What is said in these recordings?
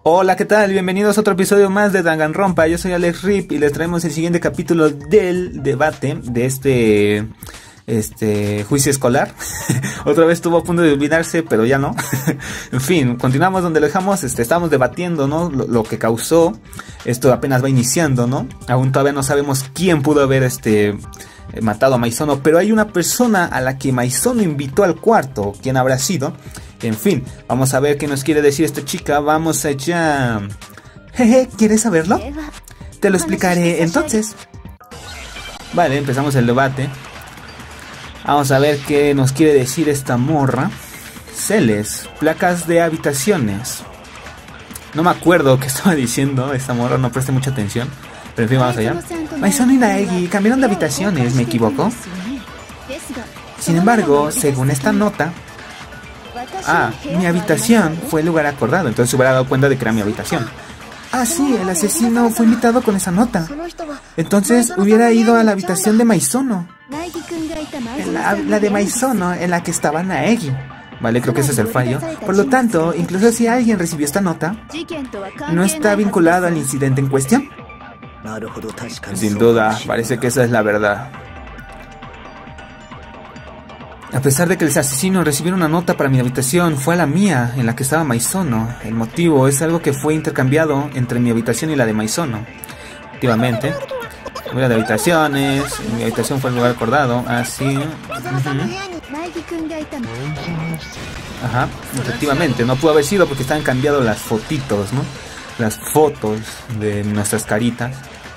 Hola, ¿qué tal? Bienvenidos a otro episodio más de Danganronpa. Yo soy Alex Rip y les traemos el siguiente capítulo del debate de este juicio escolar. Otra vez estuvo a punto de olvidarse, pero ya no. En fin, continuamos donde lo dejamos. Estamos debatiendo, ¿no? Lo que causó. Esto apenas va iniciando, ¿no? Aún todavía no sabemos quién pudo haber matado a Maizono, pero hay una persona a la que Maizono invitó al cuarto. ¿Quién habrá sido? En fin, vamos a ver qué nos quiere decir esta chica. Vamos allá. Jeje, ¿quieres saberlo? Te lo explicaré entonces. Vale, empezamos el debate. Vamos a ver qué nos quiere decir esta morra. Celes, placas de habitaciones. No me acuerdo qué estaba diciendo esta morra, no presté mucha atención. Pero en fin, vamos allá. Maizono y Naegi cambiaron de habitaciones, ¿me equivoco? Sin embargo, según esta nota... mi habitación fue el lugar acordado. Entonces se hubiera dado cuenta de que era mi habitación. Sí, el asesino fue invitado con esa nota. Entonces hubiera ido a la habitación de Maizono. La de Maizono, en la que estaba Naegi. Vale, creo que ese es el fallo. Por lo tanto, incluso si alguien recibió esta nota, no está vinculado al incidente en cuestión. Sin duda, parece que esa es la verdad. A pesar de que el asesino recibiera una nota para mi habitación, fue a la mía, en la que estaba Maizono. El motivo es algo que fue intercambiado entre mi habitación y la de Maizono. Efectivamente, hubiera de habitaciones, mi habitación fue el lugar acordado, así. Ajá, efectivamente, no pudo haber sido porque estaban cambiadas las fotitos, ¿no? Las fotos de nuestras caritas.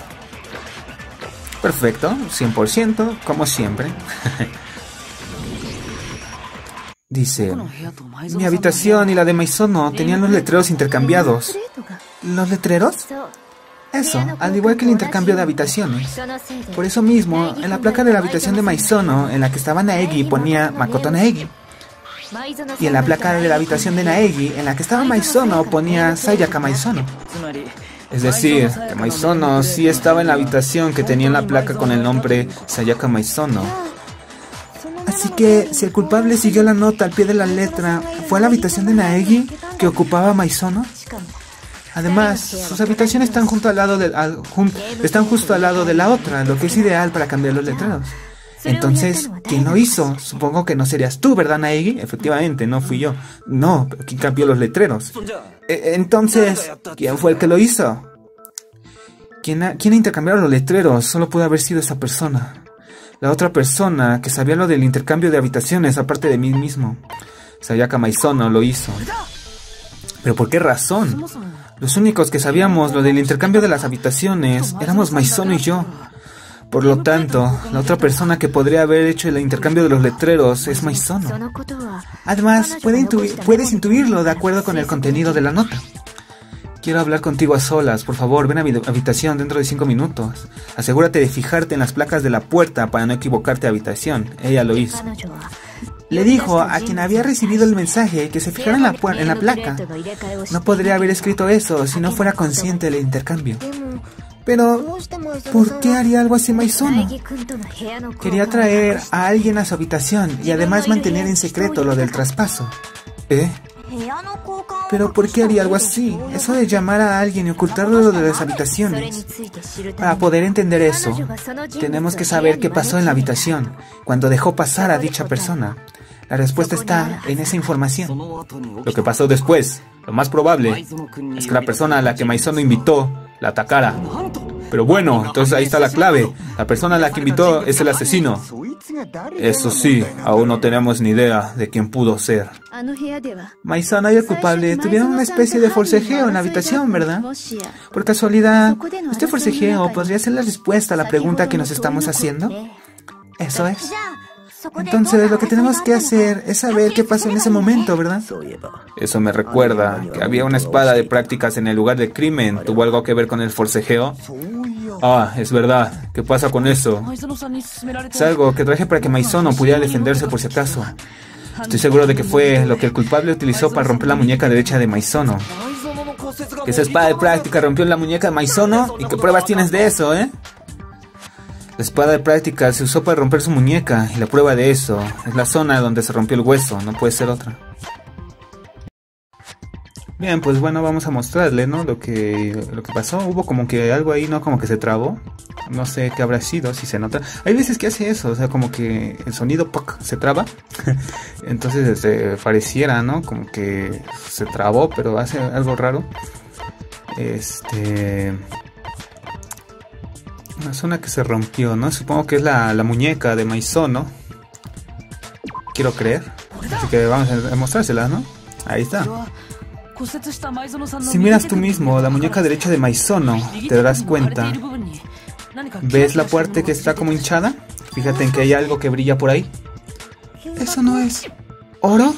Perfecto, 100%, como siempre. Dice, mi habitación y la de Maizono tenían los letreros intercambiados. ¿Los letreros? Eso, al igual que el intercambio de habitaciones. Por eso mismo, en la placa de la habitación de Maizono, en la que estaba Naegi, ponía Makoto Naegi. Y en la placa de la habitación de Naegi, en la que estaba Maizono, ponía Sayaka Maizono. Es decir, que Maizono sí estaba en la habitación que tenía en la placa con el nombre Sayaka Maizono. Así que, si el culpable siguió la nota al pie de la letra, ¿fue a la habitación de Naegi que ocupaba Maizono? Además, sus habitaciones están justo al lado de la otra, lo que es ideal para cambiar los letreros. Entonces, ¿quién lo hizo? Supongo que no serías tú, ¿verdad, Naegi? Efectivamente, no fui yo. No, pero ¿quién cambió los letreros? Entonces, ¿quién fue el que lo hizo? ¿Quién ha intercambiado los letreros? Solo pudo haber sido esa persona. La otra persona que sabía lo del intercambio de habitaciones, aparte de mí mismo. Sayaka Maizono lo hizo. ¿Pero por qué razón? Los únicos que sabíamos lo del intercambio de las habitacionnes éramos Maizono y yo. Por lo tanto, la otra persona que podría haber hecho el intercambio de los letreros es Maizono. Además, puedes intuirlo de acuerdo con el contenido de la nota. Quiero hablar contigo a solas, por favor, ven a mi habitación dentro de 5 minutos. Asegúrate de fijarte en las placas de la puerta para no equivocarte de habitación. Ella lo hizo. Le dijo a quien había recibido el mensaje que se fijara en la placa. No podría haber escrito eso si no fuera consciente del intercambio. Pero, ¿por qué haría algo así Maizono? Quería traer a alguien a su habitación y además mantener en secreto lo del traspaso. ¿Pero por qué haría algo así? Eso de llamar a alguien y ocultarlo de las habitaciones. Para poder entender eso, tenemos que saber qué pasó en la habitación cuando dejó pasar a dicha persona. La respuesta está en esa información. Lo que pasó después, lo más probable, es que la persona a la que Maizono invitó la atacara. Pero bueno, entonces ahí está la clave. La persona a la que invitó es el asesino. Eso sí, aún no tenemos ni idea de quién pudo ser. Maizono y el culpable tuvieron una especie de forcejeo en la habitación, ¿verdad? Por casualidad, ¿este forcejeo podría ser la respuesta a la pregunta que nos estamos haciendo? Eso es. Entonces, lo que tenemos que hacer es saber qué pasó en ese momento, ¿verdad? Eso me recuerda que había una espada de prácticas en el lugar del crimen. ¿Tuvo algo que ver con el forcejeo? Es verdad. ¿Qué pasa con eso? Es algo que traje para que Maizono pudiera defenderse por si acaso. Estoy seguro de que fue lo que el culpable utilizó para romper la muñeca derecha de Maizono. Que esa espada de práctica rompió la muñeca de Maizono. ¿Y qué pruebas tienes de eso, La espada de práctica se usó para romper su muñeca, y la prueba de eso es la zona donde se rompió el hueso, no puede ser otra. Bien, pues bueno, vamos a mostrarle, ¿no? Lo que pasó. Hubo como que algo ahí, ¿no? Como que se trabó. No sé qué habrá sido, si se nota. Hay veces que hace eso, o sea, como que el sonido ¡poc! Se traba. Entonces, pareciera, ¿no? Como que se trabó, pero hace algo raro. Una zona que se rompió, ¿no? Supongo que es la muñeca de Maizono. Quiero creer. Así que vamos a mostrársela, ¿no? Ahí está. Si miras tú mismo la muñeca derecha de Maizono, te darás cuenta. ¿Ves la parte que está como hinchada? Fíjate en que hay algo que brilla por ahí. ¿Eso no es oro?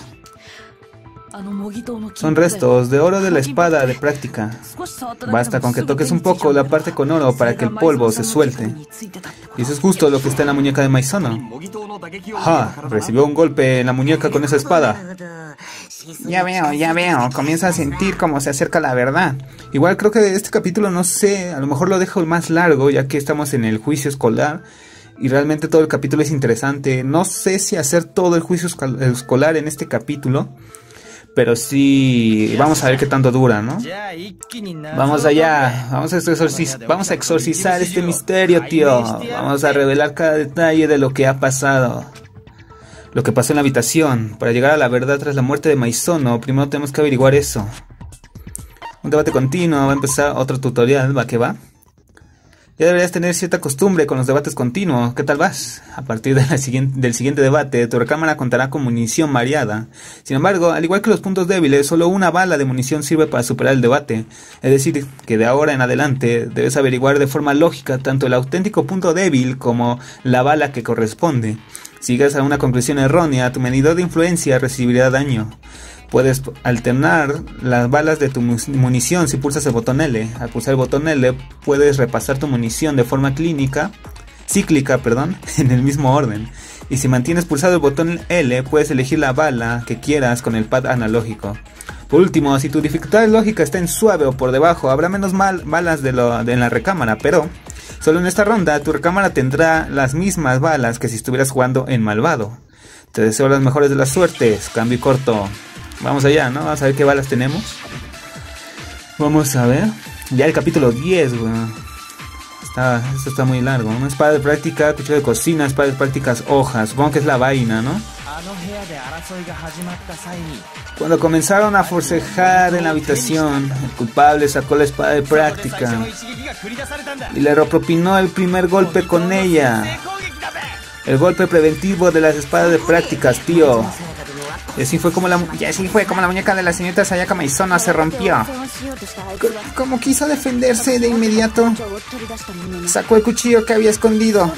Son restos de oro de la espada de práctica. Basta con que toques un poco la parte con oro para que el polvo se suelte. Y eso es justo lo que está en la muñeca de Maizono. ¡Ja! Recibió un golpe en la muñeca con esa espada. Ya veo. Comienza a sentir cómo se acerca la verdad. Igual creo que este capítulo, no sé, a lo mejor lo dejo más largo, ya que estamos en el juicio escolar. Y realmente todo el capítulo es interesante. No sé si hacer todo el juicio escolar en este capítulo. Pero sí, vamos a ver qué tanto dura, ¿no? Vamos allá, vamos a exorcizar este misterio, tío. Vamos a revelar cada detalle de lo que ha pasado. Lo que pasó en la habitación. Para llegar a la verdad tras la muerte de Maizono, primero tenemos que averiguar eso. Un debate continuo, va a empezar otro tutorial, ¿va que va? Ya deberías tener cierta costumbre con los debates continuos. ¿Qué tal vas? A partir de del siguiente debate, tu recámara contará con munición variada. Sin embargo, al igual que los puntos débiles, solo una bala de munición sirve para superar el debate. Es decir, que de ahora en adelante debes averiguar de forma lógica tanto el auténtico punto débil como la bala que corresponde. Si llegas a una conclusión errónea, tu medidor de influencia recibirá daño. Puedes alternar las balas de tu munición si pulsas el botón L. Al pulsar el botón L puedes repasar tu munición de forma cíclica, en el mismo orden. Y si mantienes pulsado el botón L, puedes elegir la bala que quieras con el pad analógico. Por último, si tu dificultad lógica está en suave o por debajo, habrá menos balas en la recámara, pero solo en esta ronda tu recámara tendrá las mismas balas que si estuvieras jugando en malvado. Te deseo las mejores de las suertes. Cambio y corto. Vamos allá, ¿no? Vamos a ver qué balas tenemos. Vamos a ver. Ya el capítulo 10, weón. Esto está muy largo. Una espada de práctica, cuchillo de cocina, espada de prácticas, hojas. Supongo que es la vaina, ¿no? Cuando comenzaron a forcejar en la habitación, el culpable sacó la espada de práctica y le propinó el primer golpe con ella. El golpe preventivo de las espadas de prácticas, tío. Y así fue como la muñeca de la señorita Sayaka Maizono se rompió. Como quiso defenderse de inmediato, sacó el cuchillo que había escondido.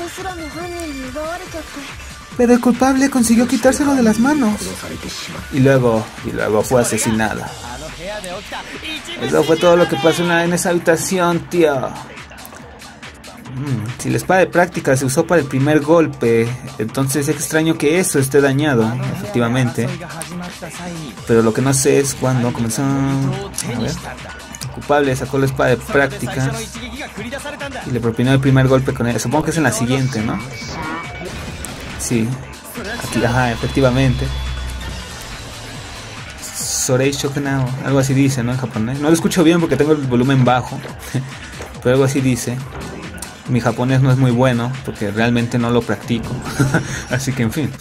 Pero el culpable consiguió quitárselo de las manos. Y luego fue asesinado. Eso fue todo lo que pasó en esa habitación, tío. Si la espada de práctica se usó para el primer golpe, entonces es extraño que eso esté dañado, efectivamente. Pero lo que no sé es cuándo comenzó. A ver. El culpable sacó la espada de práctica y le propinó el primer golpe con ella. Supongo que es en la siguiente, ¿no? Sí. Aquí, ajá, efectivamente. Sorei Shokunao, algo así dice, ¿no? En japonés. No lo escucho bien porque tengo el volumen bajo. Pero algo así dice. Mi japonés no es muy bueno porque realmente no lo practico. Así que en fin.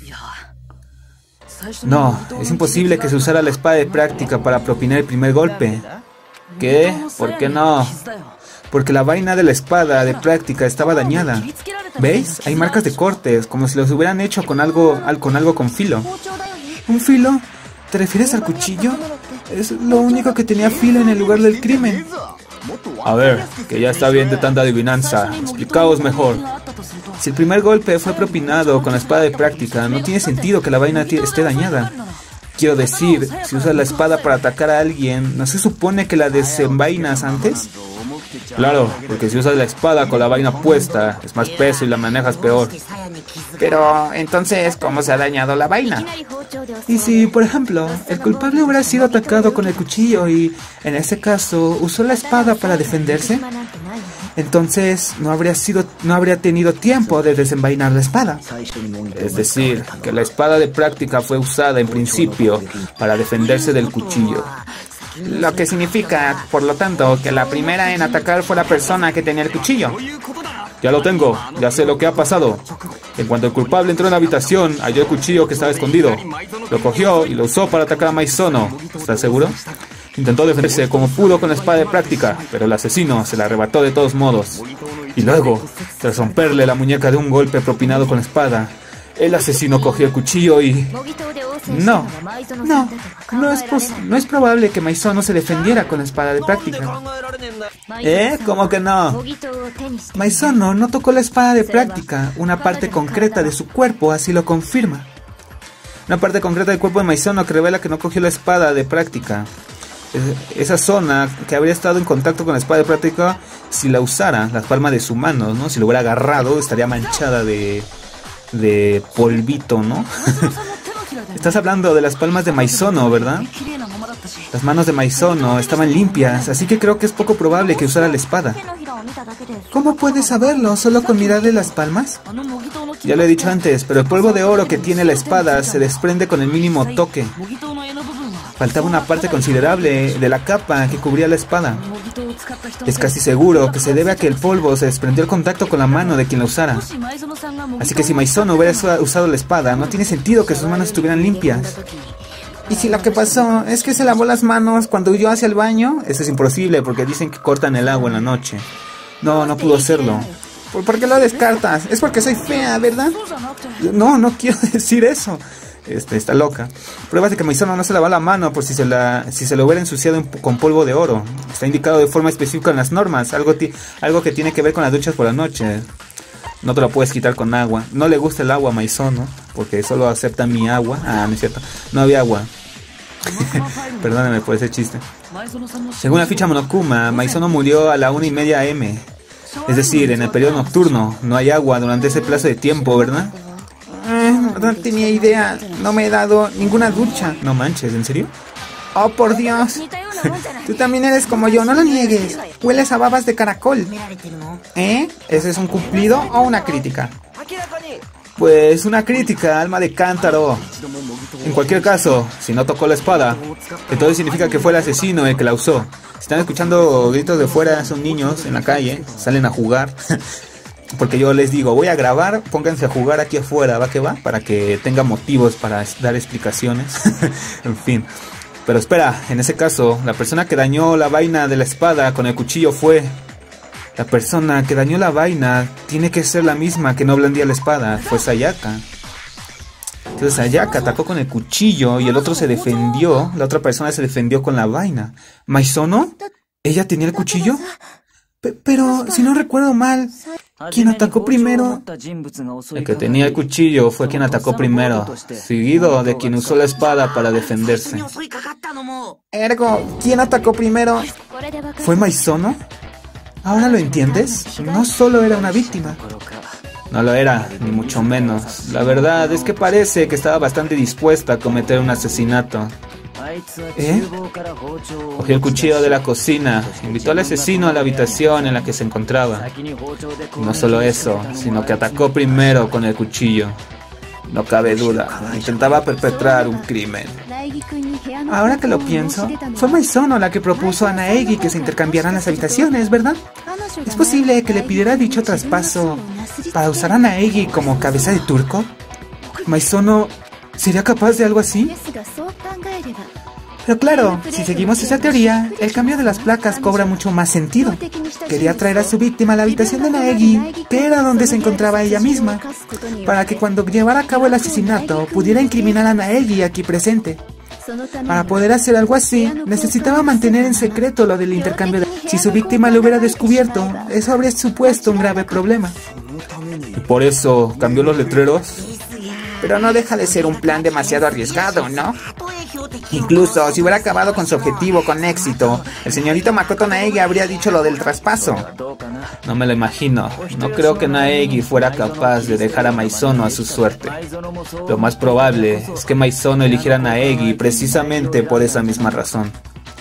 No, es imposible que se usara la espada de práctica para propinar el primer golpe. ¿Qué? ¿Por qué no? Porque la vaina de la espada de práctica estaba dañada. ¿Veis? Hay marcas de cortes, como si los hubieran hecho con algo con filo. ¿Un filo? ¿Te refieres al cuchillo? Es lo único que tenía filo en el lugar del crimen. A ver, que ya está bien de tanta adivinanza. Explicaos mejor. Si el primer golpe fue propinado con la espada de práctica, no tiene sentido que la vaina esté dañada. Quiero decir, si usas la espada para atacar a alguien, ¿no se supone que la desenvainas antes? Claro, porque si usas la espada con la vaina puesta, es más peso y la manejas peor. Pero, entonces, ¿cómo se ha dañado la vaina? Y si, por ejemplo, el culpable hubiera sido atacado con el cuchillo y, en ese caso, usó la espada para defenderse, entonces no habría tenido tiempo de desenvainar la espada. Es decir, que la espada de práctica fue usada en principio para defenderse del cuchillo. Lo que significa, por lo tanto, que la primera en atacar fue la persona que tenía el cuchillo. Ya lo tengo, ya sé lo que ha pasado. En cuanto el culpable entró en la habitación, halló el cuchillo que estaba escondido. Lo cogió y lo usó para atacar a Maizono. ¿Estás seguro? Intentó defenderse como pudo con la espada de práctica, pero el asesino se la arrebató de todos modos. Y luego, tras romperle la muñeca de un golpe propinado con la espada, el asesino cogió el cuchillo y... No es probable que Maizono se defendiera con la espada de práctica. ¿Cómo que no? Maizono no tocó la espada de práctica, una parte concreta de su cuerpo así lo confirma. Una parte concreta del cuerpo de Maizono que revela que no cogió la espada de práctica. Esa zona que habría estado en contacto con la espada de práctica si la usara, las palmas de su mano, ¿no? Si lo hubiera agarrado estaría manchada de polvito, ¿no? Estás hablando de las palmas de Maizono, ¿verdad? Las manos de Maizono estaban limpias, así que creo que es poco probable que usara la espada. ¿Cómo puedes saberlo? ¿Solo con mirarle las palmas? Ya lo he dicho antes, pero el polvo de oro que tiene la espada se desprende con el mínimo toque. Faltaba una parte considerable de la capa que cubría la espada. Es casi seguro que se debe a que el polvo se desprendió al contacto con la mano de quien la usara. Así que si Maizono hubiera usado la espada, no tiene sentido que sus manos estuvieran limpias. ¿Y si lo que pasó es que se lavó las manos cuando huyó hacia el baño? Eso es imposible porque dicen que cortan el agua en la noche. No pudo hacerlo. ¿Por qué lo descartas? Es porque soy fea, ¿verdad? No quiero decir eso. Está loca. Pruebas de que Maizono no se lavó la mano por si se lo hubiera ensuciado con polvo de oro. Está indicado de forma específica en las normas. Algo que tiene que ver con las duchas por la noche. No te lo puedes quitar con agua. No le gusta el agua a Maizono porque solo acepta mi agua. No es cierto. No había agua. Perdóname por ese chiste. Según la ficha Monokuma, Maizono murió a la 1:30 AM. Es decir, en el periodo nocturno. No hay agua durante ese plazo de tiempo, ¿verdad? No tenía idea. No me he dado ninguna ducha. No manches, ¿en serio? Oh, por Dios. Tú también eres como yo, no lo niegues. Hueles a babas de caracol. ¿Ese es un cumplido o una crítica? Pues una crítica, alma de cántaro. En cualquier caso, si no tocó la espada, entonces significa que fue el asesino el que la usó. Si están escuchando gritos de fuera, son niños en la calle, salen a jugar. Porque yo les digo, voy a grabar, pónganse a jugar aquí afuera, ¿va que va? Para que tenga motivos para dar explicaciones. En fin. Pero espera, en ese caso, la persona que dañó la vaina de la espada con el cuchillo fue... La persona que dañó la vaina tiene que ser la misma que no blandía la espada, fue Sayaka. Entonces Sayaka atacó con el cuchillo y el otro se defendió, la otra persona se defendió con la vaina. ¿Maizono? ¿Ella tenía el cuchillo? Pero, si no recuerdo mal, quien atacó primero... El que tenía el cuchillo fue quien atacó primero, seguido de quien usó la espada para defenderse. Ergo, ¿quién atacó primero? ¿Fue Maizono? ¿Ahora lo entiendes? No solo era una víctima. No lo era, ni mucho menos. La verdad es que parece que estaba bastante dispuesta a cometer un asesinato. Cogió el cuchillo de la cocina, invitó al asesino a la habitación en la que se encontraba. Y no solo eso, sino que atacó primero con el cuchillo. No cabe duda, intentaba perpetrar un crimen. Ahora que lo pienso, fue Maizono la que propuso a Naegi que se intercambiaran las habitaciones, ¿verdad? ¿Es posible que le pidiera dicho traspaso para usar a Naegi como cabeza de turco? ¿Maizono sería capaz de algo así? Pero claro, si seguimos esa teoría, el cambio de las placas cobra mucho más sentido. Quería traer a su víctima a la habitación de Naegi, que era donde se encontraba ella misma, para que cuando llevara a cabo el asesinato pudiera incriminar a Naegi aquí presente. Para poder hacer algo así, necesitaba mantener en secreto lo del intercambio de... Si su víctima lo hubiera descubierto, eso habría supuesto un grave problema. ¿Y por eso cambió los letreros? Pero no deja de ser un plan demasiado arriesgado, ¿no? Incluso si hubiera acabado con su objetivo con éxito, el señorito Makoto Naegi habría dicho lo del traspaso. No me lo imagino. No creo que Naegi fuera capaz de dejar a Maizono a su suerte. Lo más probable es que Maizono eligiera a Naegi precisamente por esa misma razón.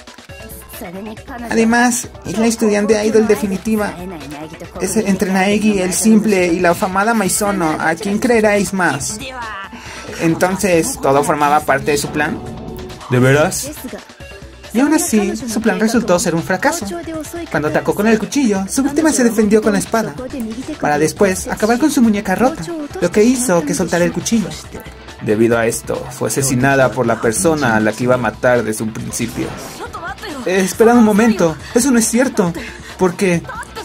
Además, es la estudiante idol definitiva. Es entre Naegi, el simple, y la afamada Maizono. ¿A quién creeráis más? Entonces, ¿todo formaba parte de su plan? ¿De veras? Y aún así, su plan resultó ser un fracaso. Cuando atacó con el cuchillo, su víctima se defendió con la espada, para después acabar con su muñeca rota, lo que hizo que soltara el cuchillo. Debido a esto, fue asesinada por la persona a la que iba a matar desde un principio. Espera un momento, eso no es cierto. Porque...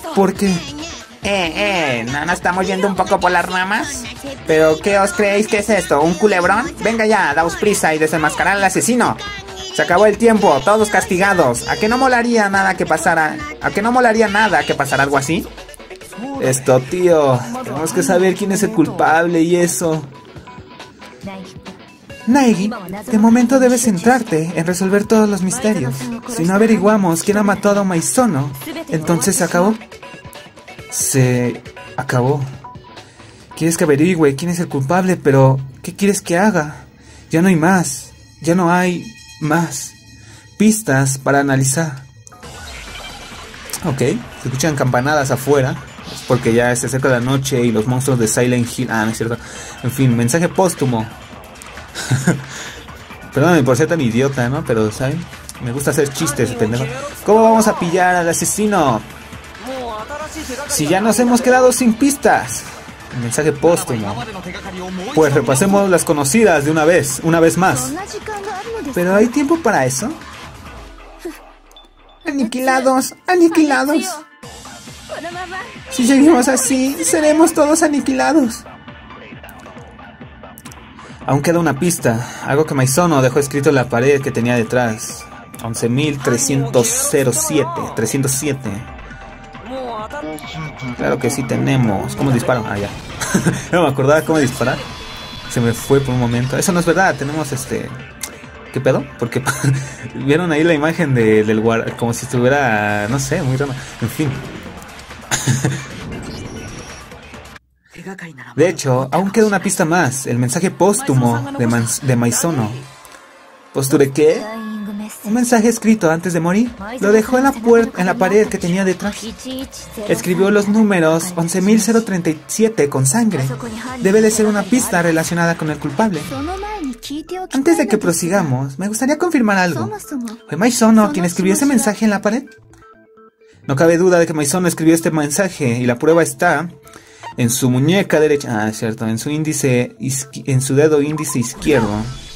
¿No estamos yendo un poco por las ramas? ¿Pero qué os creéis que es esto? ¿Un culebrón? Venga ya, daos prisa y desenmascarad al asesino. Se acabó el tiempo, todos castigados. ¿A que no molaría nada que pasara? ¿A que no molaría nada que pasara algo así? Esto, tío, tenemos que saber quién es el culpable y eso. Naegi, de momento debes centrarte en resolver todos los misterios. Si no averiguamos quién ha matado a Maizono, entonces se acabó. Se acabó. Quieres que averigüe quién es el culpable, pero ¿qué quieres que haga? Ya no hay más. Ya no hay más pistas para analizar. Ok, se escuchan campanadas afuera. Es porque ya se acerca la noche y los monstruos de Silent Hill. Ah, no es cierto. En fin, mensaje póstumo. Perdóname por ser tan idiota, ¿no? Pero, ¿saben? Me gusta hacer chistes, pendejo. ¿Cómo vamos a pillar al asesino? Si ya nos hemos quedado sin pistas. Mensaje póstumo. Pues repasemos las conocidas de una vez más. ¿Pero hay tiempo para eso? Aniquilados, aniquilados. Si seguimos así, seremos todos aniquilados. Aún queda una pista, algo que Maizono dejó escrito en la pared que tenía detrás. 11.307. Claro que sí tenemos. ¿Cómo disparo? Ah, ya. No me acordaba cómo disparar. Se me fue por un momento. Eso no es verdad, tenemos ¿qué pedo? Porque vieron ahí la imagen del guarda, como si estuviera, no sé, muy raro. En fin. De hecho, aún queda una pista más, el mensaje póstumo de Maizono. ¿Posture qué? Un mensaje escrito antes de morir. Lo dejó en la pared que tenía detrás. Escribió los números 11.037 con sangre. Debe de ser una pista relacionada con el culpable. Antes de que prosigamos, me gustaría confirmar algo. ¿Fue Maizono quien escribió ese mensaje en la pared? No cabe duda de que Maizono escribió este mensaje y la prueba está en su muñeca derecha. Ah, es cierto, en su dedo índice izquierdo.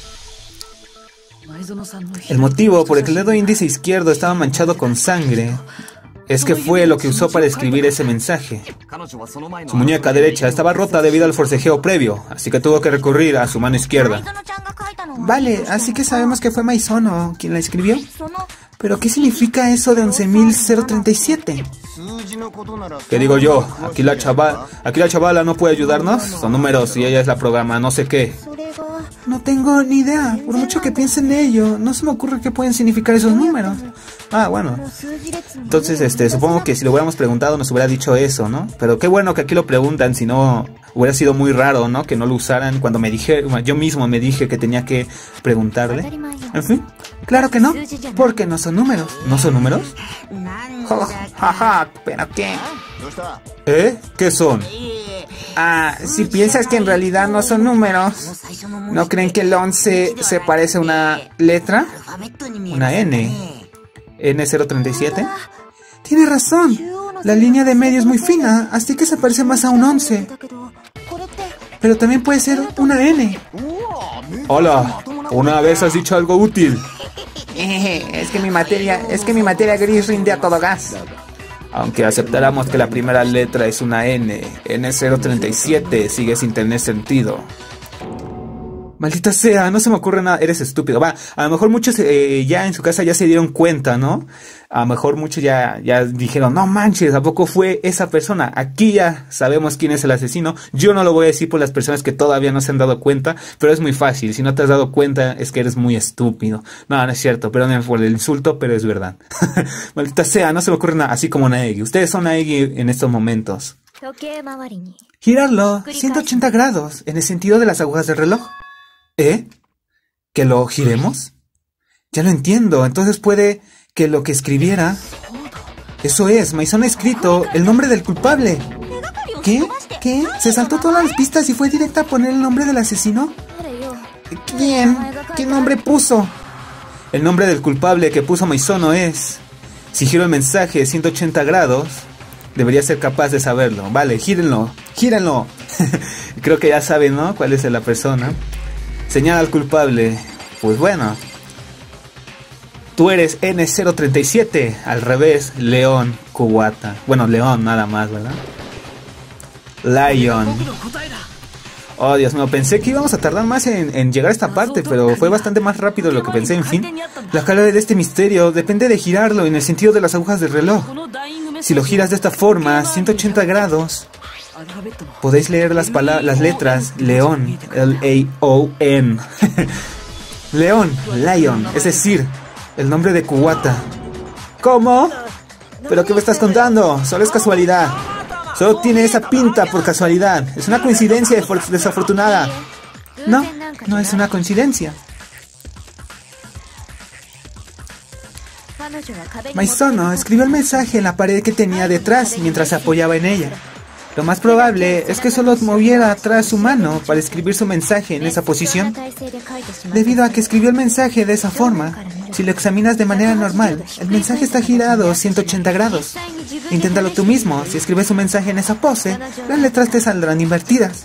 El motivo por el que el dedo índice izquierdo estaba manchado con sangre es que fue lo que usó para escribir ese mensaje. Su muñeca derecha estaba rota debido al forcejeo previo, así que tuvo que recurrir a su mano izquierda. Vale, así que sabemos que fue Maizono quien la escribió. ¿Pero qué significa eso de 11.037? ¿Qué digo yo? Aquí la chavala no puede ayudarnos. Son números y ella es la programa, no sé qué. No tengo ni idea. Por mucho que piense en ello, no se me ocurre qué pueden significar esos números. Ah, bueno. Entonces, supongo que si lo hubiéramos preguntado nos hubiera dicho eso, ¿no? Pero qué bueno que aquí lo preguntan, si no hubiera sido muy raro, ¿no? Que no lo usaran cuando yo mismo me dije que tenía que preguntarle. En fin. Claro que no, porque no son números. ¿No son números? Jaja, ¿pero qué? ¿Qué son? Si piensas que en realidad no son números, ¿no creen que el 11 se parece a una letra? Una N. N037. Tienes razón. La línea de medio es muy fina, así que se parece más a un 11. Pero también puede ser una N. Hola, una vez has dicho algo útil. Es que mi materia gris rinde a todo gas. Aunque aceptáramos que la primera letra es una N, N037 sigue sin tener sentido. Maldita sea, no se me ocurre nada, eres estúpido. Va, a lo mejor muchos ya en su casa ya se dieron cuenta, ¿no? A lo mejor muchos ya dijeron, no manches, ¿a poco fue esa persona? Aquí ya sabemos quién es el asesino. Yo no lo voy a decir por las personas que todavía no se han dado cuenta, pero es muy fácil. Si no te has dado cuenta es que eres muy estúpido. No, no es cierto, perdónenme por el insulto, pero es verdad. Maldita sea, no se me ocurre nada, así como Naegi. Ustedes son Naegi en estos momentos. Girarlo 180 grados, en el sentido de las agujas del reloj. ¿Que lo giremos? Ya lo entiendo, entonces puede que lo que escribiera... Eso es, Maizono ha escrito el nombre del culpable. ¿Qué? ¿Se saltó todas las pistas y fue directa a poner el nombre del asesino? ¿Quién? ¿Qué nombre puso? El nombre del culpable que puso Maizono es... Si giro el mensaje 180 grados, debería ser capaz de saberlo. Vale, gírenlo, gírenlo. Creo que ya saben, ¿no? Cuál es la persona. Señala al culpable. Pues bueno. Tú eres N037. Al revés, León Kuwata. Bueno, León nada más, ¿verdad? Lion. Oh, Dios mío, pensé que íbamos a tardar más en llegar a esta parte, pero fue bastante más rápido de lo que pensé. En fin, la clave de este misterio depende de girarlo en el sentido de las agujas del reloj. Si lo giras de esta forma, 180 grados, podéis leer las letras León, L-A-O-N. León, Lion, es decir, el nombre de Kuwata. ¿Cómo? ¿Pero qué me estás contando? Solo es casualidad. Solo tiene esa pinta por casualidad. Es una coincidencia desafortunada. No, no es una coincidencia. Maizono escribió el mensaje en la pared que tenía detrás mientras se apoyaba en ella. Lo más probable es que solo moviera atrás su mano para escribir su mensaje en esa posición. Debido a que escribió el mensaje de esa forma, si lo examinas de manera normal, el mensaje está girado 180 grados. Inténtalo tú mismo. Si escribes un mensaje en esa pose, las letras te saldrán invertidas.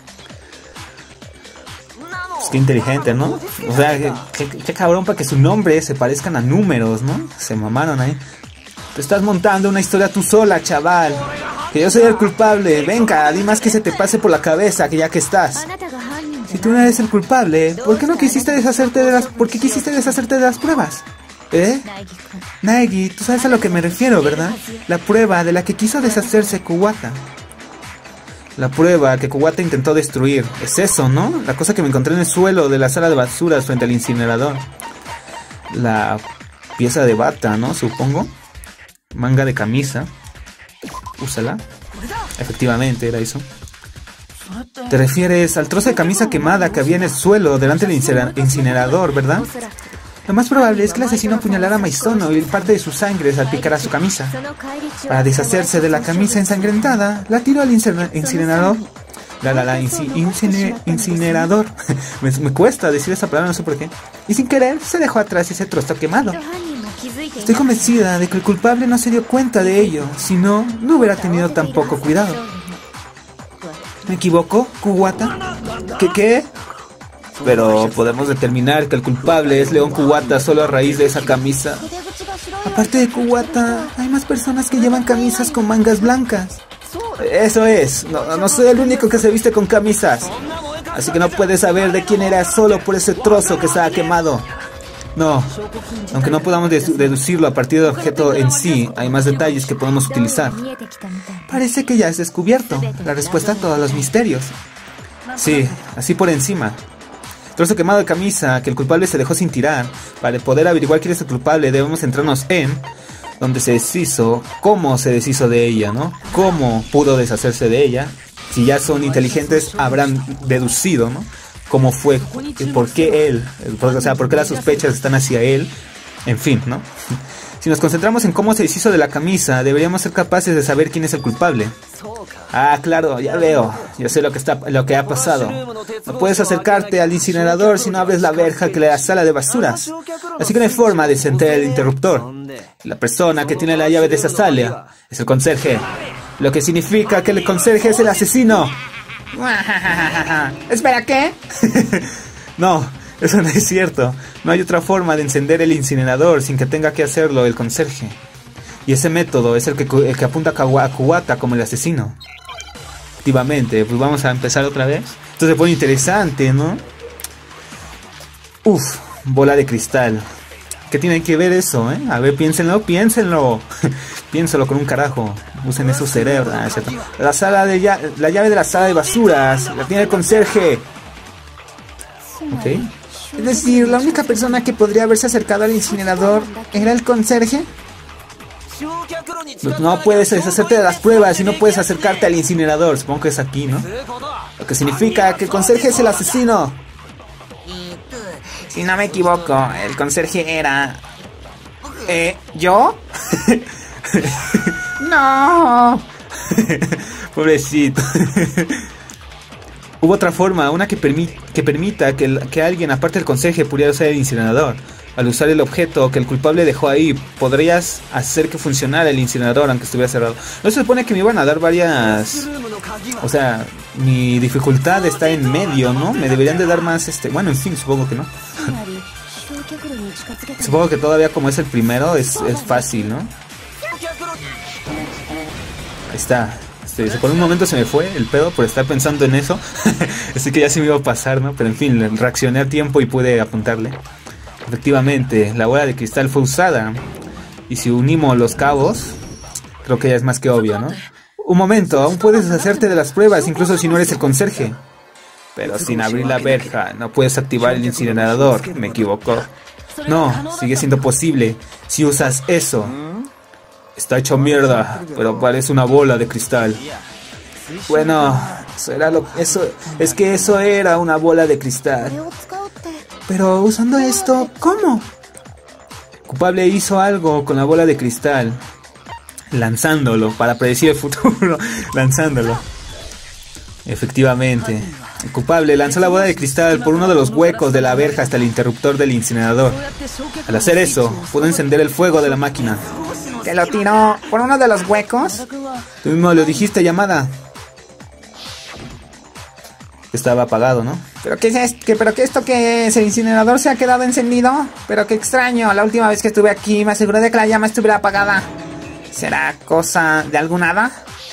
Pues qué inteligente, ¿no? O sea, qué cabrón para que su nombre se parezcan a números, ¿no? Se mamaron ahí. Te estás montando una historia tú sola, chaval. Que yo soy el culpable. Venga, di más que se te pase por la cabeza, que ya que estás. Si tú no eres el culpable, ¿por qué quisiste deshacerte de las pruebas? ¿Eh? Naegi, tú sabes a lo que me refiero, ¿verdad? La prueba de la que quiso deshacerse Kuwata. La prueba que Kuwata intentó destruir. Es eso, ¿no? La cosa que me encontré en el suelo de la sala de basuras frente al incinerador. La pieza de bata, ¿no? Supongo. Manga de camisa. Úsala. Efectivamente, era eso. Te refieres al trozo de camisa quemada que había en el suelo delante del incinerador, ¿verdad? Lo más probable es que el asesino apuñalara a Maizono y parte de su sangre salpicara su camisa. Para deshacerse de la camisa ensangrentada, la tiró al incinerador. Incinerador. Me cuesta decir esa palabra, no sé por qué. Y sin querer, se dejó atrás ese trozo quemado. Estoy convencida de que el culpable no se dio cuenta de ello, si no, no hubiera tenido tan poco cuidado. ¿Me equivoco, Kuwata? ¿Qué? Pero podemos determinar que el culpable es León Kuwata solo a raíz de esa camisa. Aparte de Kuwata, hay más personas que llevan camisas con mangas blancas. Eso es, no soy el único que se viste con camisas. Así que no puedes saber de quién era solo por ese trozo que estaba quemado. No, aunque no podamos deducirlo a partir del objeto en sí, hay más detalles que podemos utilizar. Parece que ya has descubierto la respuesta a todos los misterios. Sí, así por encima. Trozo quemado de camisa que el culpable se dejó sin tirar. Para poder averiguar quién es el culpable debemos centrarnos en dónde se deshizo, cómo se deshizo de ella, ¿no? Cómo pudo deshacerse de ella. Si ya son inteligentes habrán deducido, ¿no? Cómo fue, por qué él, o sea, por qué las sospechas están hacia él, en fin, ¿no? Si nos concentramos en cómo se deshizo de la camisa, deberíamos ser capaces de saber quién es el culpable. Ah, claro, ya veo, ya sé lo que ha pasado. No puedes acercarte al incinerador si no abres la verja que le da la sala de basuras. Así que no hay forma de encender el interruptor. La persona que tiene la llave de esa sala es el conserje, lo que significa que el conserje es el asesino. ¿Espera qué? No, eso no es cierto. No hay otra forma de encender el incinerador sin que tenga que hacerlo el conserje. Y ese método es el que apunta a Kuwata como el asesino. Efectivamente, pues vamos a empezar otra vez. Esto se pone interesante, ¿no? Uf, bola de cristal. ¿Qué tiene que ver eso, eh? A ver, piénsenlo. Piénsalo con un carajo. Usen esos cerebros. Ah, la llave de la sala de basuras la tiene el conserje. Ok. Es decir, la única persona que podría haberse acercado al incinerador era el conserje. No puedes deshacerte de las pruebas y no puedes acercarte al incinerador. Supongo que es aquí, ¿no? Lo que significa que el conserje es el asesino. Si no me equivoco, el conserje era... ¿yo? ¡No! Pobrecito. Hubo otra forma, una que permita que alguien aparte del conserje pudiera usar el incinerador. Al usar el objeto que el culpable dejó ahí, podrías hacer que funcionara el incinerador aunque estuviera cerrado. No se supone que me iban a dar varias... O sea, mi dificultad está en medio, ¿no? Me deberían de dar más, Bueno, en fin, supongo que no. Supongo que todavía como es el primero, es fácil, ¿no? Ahí está. Por un momento se me fue el pedo por estar pensando en eso. Así que ya se me iba a pasar, ¿no? Pero en fin, reaccioné a tiempo y pude apuntarle. Efectivamente, la bola de cristal fue usada. Y si unimos los cabos, creo que ya es más que obvio, ¿no? Un momento, aún puedes deshacerte de las pruebas, incluso si no eres el conserje. Pero sin abrir la verja, no puedes activar el incinerador. Me equivocó. No, sigue siendo posible. Si usas eso. Está hecho mierda, pero parece una bola de cristal. Bueno, eso era una bola de cristal. Pero usando esto, ¿cómo? El culpable hizo algo con la bola de cristal. Lanzándolo, para predecir el futuro. Lanzándolo. Efectivamente. El culpable lanzó la bola de cristal por uno de los huecos de la verja hasta el interruptor del incinerador. Al hacer eso, pudo encender el fuego de la máquina. ¿Que lo tiró por uno de los huecos? Tú mismo lo dijiste, Yamada. Estaba apagado, ¿no? ¿Pero qué es esto que es? ¿El incinerador se ha quedado encendido? Pero qué extraño, la última vez que estuve aquí me aseguré de que la llama estuviera apagada. ¿Será cosa de algún hada?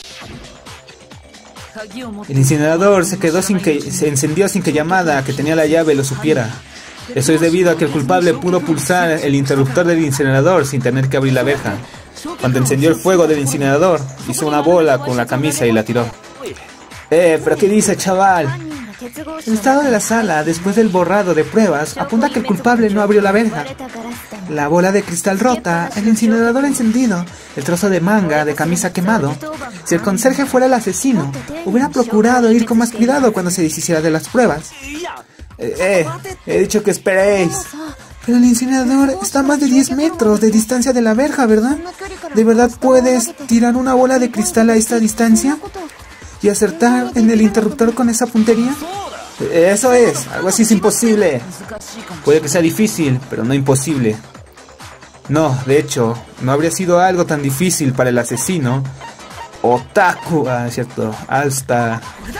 El incinerador se encendió sin que Yamada, que tenía la llave, lo supiera. Eso es debido a que el culpable pudo pulsar el interruptor del incinerador sin tener que abrir la verja. Cuando encendió el fuego del incinerador, hizo una bola con la camisa y la tiró. ¿Pero qué dice, chaval? El estado de la sala, después del borrado de pruebas, apunta que el culpable no abrió la verja. La bola de cristal rota, el incinerador encendido, el trozo de manga de camisa quemado. Si el conserje fuera el asesino, hubiera procurado ir con más cuidado cuando se deshiciera de las pruebas. He dicho que esperéis. Pero el incinerador está a más de 10 metros de distancia de la verja, ¿verdad? ¿De verdad puedes tirar una bola de cristal a esta distancia? ¿Y acertar en el interruptor con esa puntería? Eso es, algo así es imposible. Puede que sea difícil, pero no imposible. No, de hecho, no habría sido algo tan difícil para el asesino Otaku, cierto, All-Star,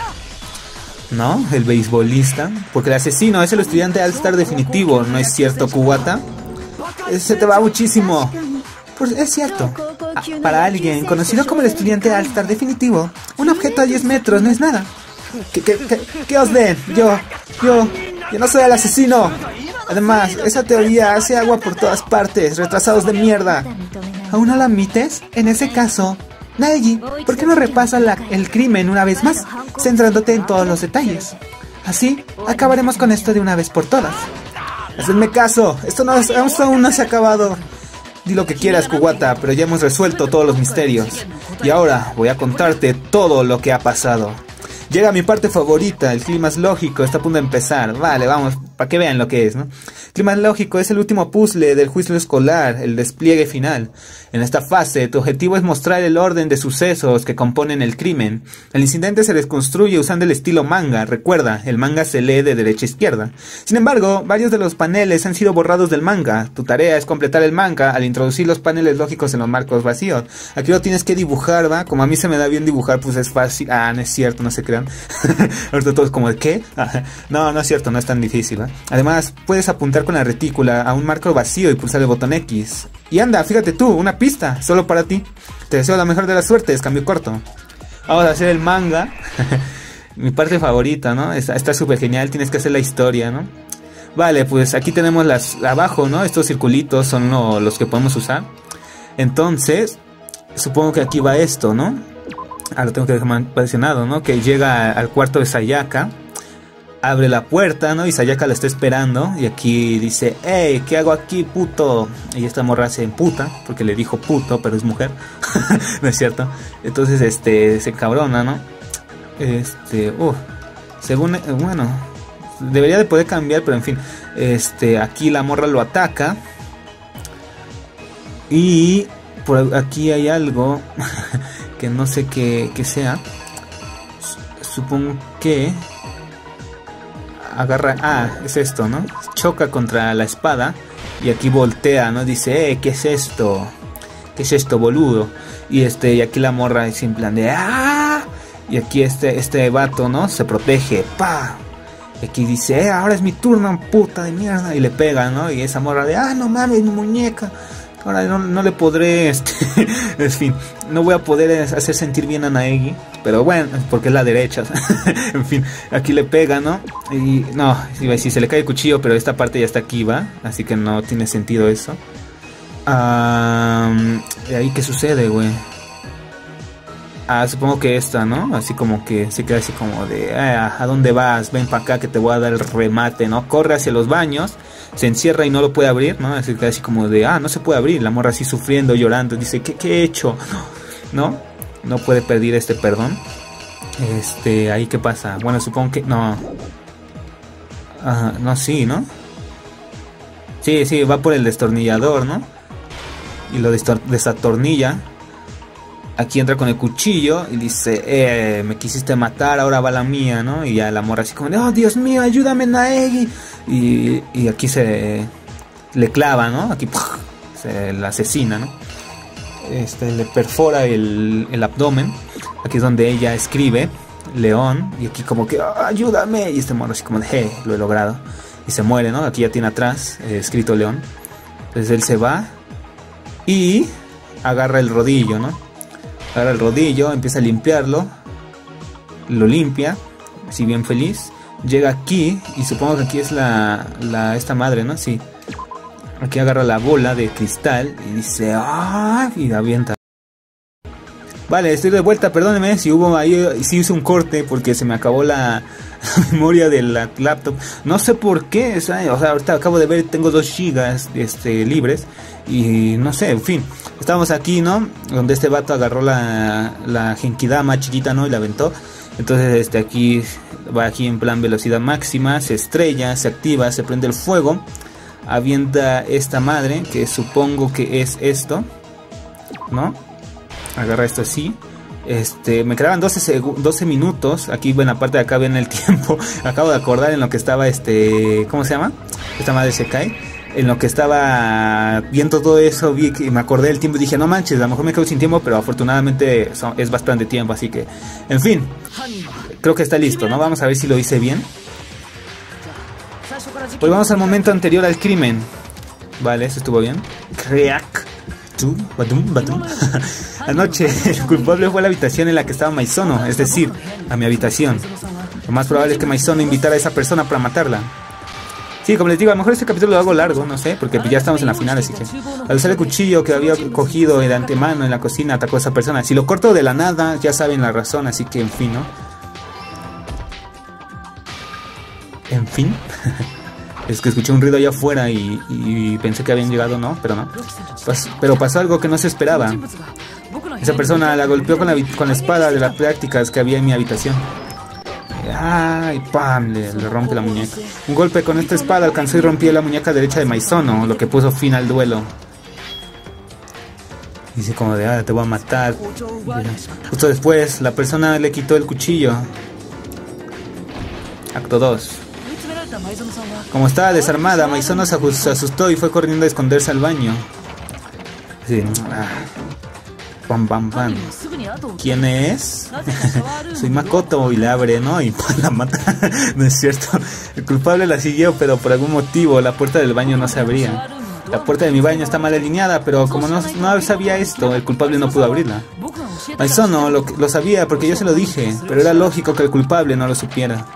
¿no? El beisbolista. Porque el asesino es el estudiante All-Star definitivo, ¿no es cierto, Kuwata? Se te va muchísimo. Pues es cierto. Para alguien conocido como el estudiante All-Star definitivo, un objeto a 10 metros no es nada. ¿Qué os ven? Yo no soy el asesino. Además, esa teoría hace agua por todas partes, retrasados de mierda. ¿Aún no la admites? En ese caso, Naegi, ¿por qué no repasas el crimen una vez más, centrándote en todos los detalles? Así, acabaremos con esto de una vez por todas. Hacedme caso, esto aún no se ha acabado. Di lo que quieras, Kuwata, pero ya hemos resuelto todos los misterios. Y ahora voy a contarte todo lo que ha pasado. Llega mi parte favorita, el clímax lógico, está a punto de empezar. Vale, vamos, para que vean lo que es, ¿no? Clímax lógico es el último puzzle del juicio escolar, el despliegue final. En esta fase, tu objetivo es mostrar el orden de sucesos que componen el crimen. El incidente se desconstruye usando el estilo manga. Recuerda, el manga se lee de derecha a izquierda. Sin embargo, varios de los paneles han sido borrados del manga. Tu tarea es completar el manga al introducir los paneles lógicos en los marcos vacíos. Aquí lo tienes que dibujar, ¿va? Como a mí se me da bien dibujar, pues es fácil. No es cierto, no se crean. Ahorita todos como, ¿qué? No es cierto, no es tan difícil, ¿va? Además, puedes apuntar con la retícula a un marco vacío y pulsar el botón X. Y anda, fíjate tú, una pista, solo para ti. Te deseo la mejor de las suertes, cambio corto. Vamos a hacer el manga. Mi parte favorita, ¿no? Está súper genial, tienes que hacer la historia, ¿no? Vale, pues aquí tenemos abajo, ¿no? Estos circulitos son los que podemos usar. Entonces, supongo que aquí va esto, ¿no? Lo tengo que dejar mencionado, ¿no? Que llega al cuarto de Sayaka. Abre la puerta, ¿no? Y Sayaka la está esperando. Y aquí dice, hey, ¿qué hago aquí, puto? Y esta morra se emputa, porque le dijo puto, pero es mujer. No es cierto. Entonces, se cabrona, ¿no? Según, bueno, debería de poder cambiar, pero en fin. Aquí la morra lo ataca. Y por aquí hay algo que no sé qué sea. Supongo que agarra, es esto, ¿no? Choca contra la espada Y aquí voltea, ¿no? Dice, ¿qué es esto? ¿Qué es esto, boludo? Y y aquí la morra es en plan de ¡ah! Y aquí este vato, ¿no? Se protege, ¡pa! Y aquí dice, ahora es mi turno, puta de mierda. Y le pega, ¿no? Y esa morra de, no mames, mi muñeca. Ahora no le podré, en fin, no voy a poder hacer sentir bien a Naegi. Pero bueno, porque es la derecha. En fin, aquí le pega, ¿no? Y no, iba a decir, se le cae el cuchillo, pero esta parte ya está aquí, ¿va? Así que no tiene sentido eso. ¿Y ahí qué sucede, güey? Supongo que esta, ¿no? Así como que se queda así como de, ¿a dónde vas? Ven para acá que te voy a dar el remate, ¿no? Corre hacia los baños, se encierra y no lo puede abrir, ¿no? Así que así como de, no se puede abrir. La morra así sufriendo, llorando, dice, ¿qué he hecho? ¿No? No puede pedir perdón. Ahí qué pasa. Bueno, supongo que, no. No, sí, ¿no? Sí, va por el destornillador, ¿no? Y lo desatornilla. Aquí entra con el cuchillo y dice, me quisiste matar, ahora va la mía, ¿no? Y ya la morra así como de, oh, Dios mío, ayúdame, Naegi. Y aquí le clava, ¿no? Aquí se la asesina, ¿no? Le perfora el abdomen. Aquí es donde ella escribe, León. Y aquí como que, ayúdame. Y morro así como de, lo he logrado. Y se muere, ¿no? Aquí ya tiene atrás escrito León. Entonces él se va y agarra el rodillo, ¿no? Agarra el rodillo, empieza a limpiarlo. Lo limpia, así bien feliz. Llega aquí y supongo que aquí es esta madre, ¿no? Sí. Aquí agarra la bola de cristal y dice, y avienta. Vale, estoy de vuelta, perdóneme si sí hice un corte porque se me acabó la memoria de la laptop. No sé por qué, o sea, ahorita acabo de ver, tengo 2 gigas libres. Y no sé, en fin, estamos aquí, ¿no? Donde este vato agarró la genkidama chiquita, ¿no? Y la aventó. Entonces aquí va aquí en plan velocidad máxima, se estrella, se activa, se prende el fuego. Avienta esta madre, que supongo que es esto, ¿no? Agarra esto así. Me quedaban 12 minutos. Aquí en la parte de acá ven el tiempo. Acabo de acordar en lo que estaba ¿cómo se llama? Esta madre se cae. En lo que estaba viendo todo eso, vi que me acordé del tiempo y dije, no manches, a lo mejor me quedo sin tiempo, pero afortunadamente es bastante tiempo, así que, en fin, creo que está listo, ¿no? Vamos a ver si lo hice bien. Pues vamos al momento anterior al crimen. Vale, eso estuvo bien. Crack. Anoche, el culpable fue a la habitación en la que estaba Maizono, es decir, a mi habitación. Lo más probable es que Maizono invitara a esa persona para matarla. Sí, como les digo, a lo mejor este capítulo lo hago largo, no sé, porque ya estamos en la final, así que al usar el cuchillo que había cogido de antemano en la cocina, atacó a esa persona. Si lo corto de la nada, ya saben la razón, así que en fin, ¿no? En fin. Es que escuché un ruido allá afuera y pensé que habían llegado, ¿no? Pero no. Pero pasó algo que no se esperaba. Esa persona la golpeó con la espada de las prácticas que había en mi habitación. Y ¡pam! Le rompe la muñeca. Un golpe con esta espada alcanzó y rompió la muñeca derecha de Maizono, lo que puso fin al duelo. Dice como de, te voy a matar. Justo después, la persona le quitó el cuchillo. Acto 2. Como estaba desarmada, Maizono se asustó y fue corriendo a esconderse al baño. Sí. Pam, pam, pam. ¿Quién es? Soy Makoto, y le abre, ¿no? Y la mata. No es cierto. El culpable la siguió, pero por algún motivo la puerta del baño no se abría. La puerta de mi baño está mal alineada, pero como no sabía esto, el culpable no pudo abrirla. Maizono lo sabía porque yo se lo dije, pero era lógico que el culpable no lo supiera.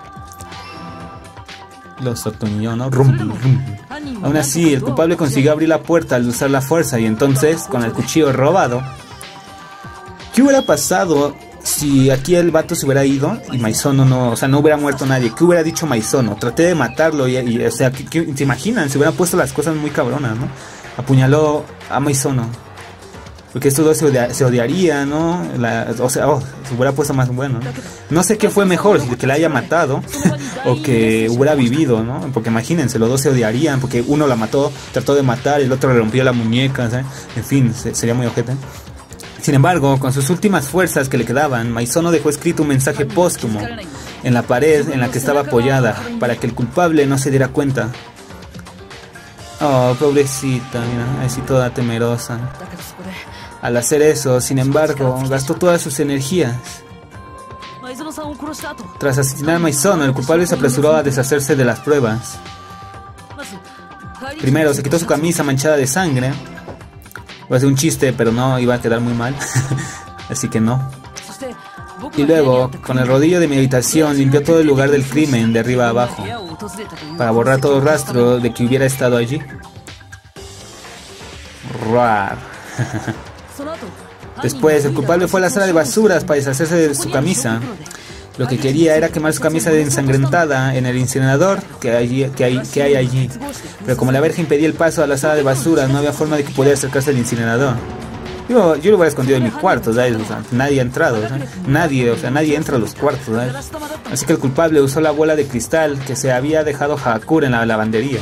Lo atornilló, ¿no? Aún así, el culpable consiguió abrir la puerta al usar la fuerza y entonces, con el cuchillo robado... ¿Qué hubiera pasado si aquí el vato se hubiera ido y Maizono no hubiera muerto nadie? ¿Qué hubiera dicho Maizono? Traté de matarlo y o sea, ¿se imaginan? Se hubieran puesto las cosas muy cabronas, ¿no? Apuñaló a Maizono. Porque estos dos se odiarían, ¿no? Se hubiera puesto más bueno, ¿no? No sé qué fue mejor, si que la haya matado o que hubiera vivido, ¿no? Porque imagínense, los dos se odiarían porque uno la mató, trató de matar, el otro le rompió la muñeca, ¿sabes? En fin, sería muy ojete. Sin embargo, con sus últimas fuerzas que le quedaban, Maizono dejó escrito un mensaje póstumo en la pared en la que estaba apoyada para que el culpable no se diera cuenta. Oh, pobrecita, mira, así toda temerosa. Al hacer eso, sin embargo, gastó todas sus energías. Tras asesinar a Maizono, el culpable se apresuró a deshacerse de las pruebas. Primero, se quitó su camisa manchada de sangre. Iba a ser un chiste, pero no, iba a quedar muy mal. Así que no. Y luego, con el rodillo de mi habitación, limpió todo el lugar del crimen de arriba a abajo, para borrar todo rastro de que hubiera estado allí. Rar. Después, el culpable fue a la sala de basuras para deshacerse de su camisa. Lo que quería era quemar su camisa ensangrentada en el incinerador que hay allí. Pero como la verja impedía el paso a la sala de basuras, no había forma de que pudiera acercarse al incinerador. Yo lo hubiera escondido en mi cuarto, ¿sabes? O sea, nadie ha entrado, ¿sabes? Nadie entra a los cuartos, ¿sabes? Así que el culpable usó la bola de cristal que se había dejado Hagakure en la lavandería.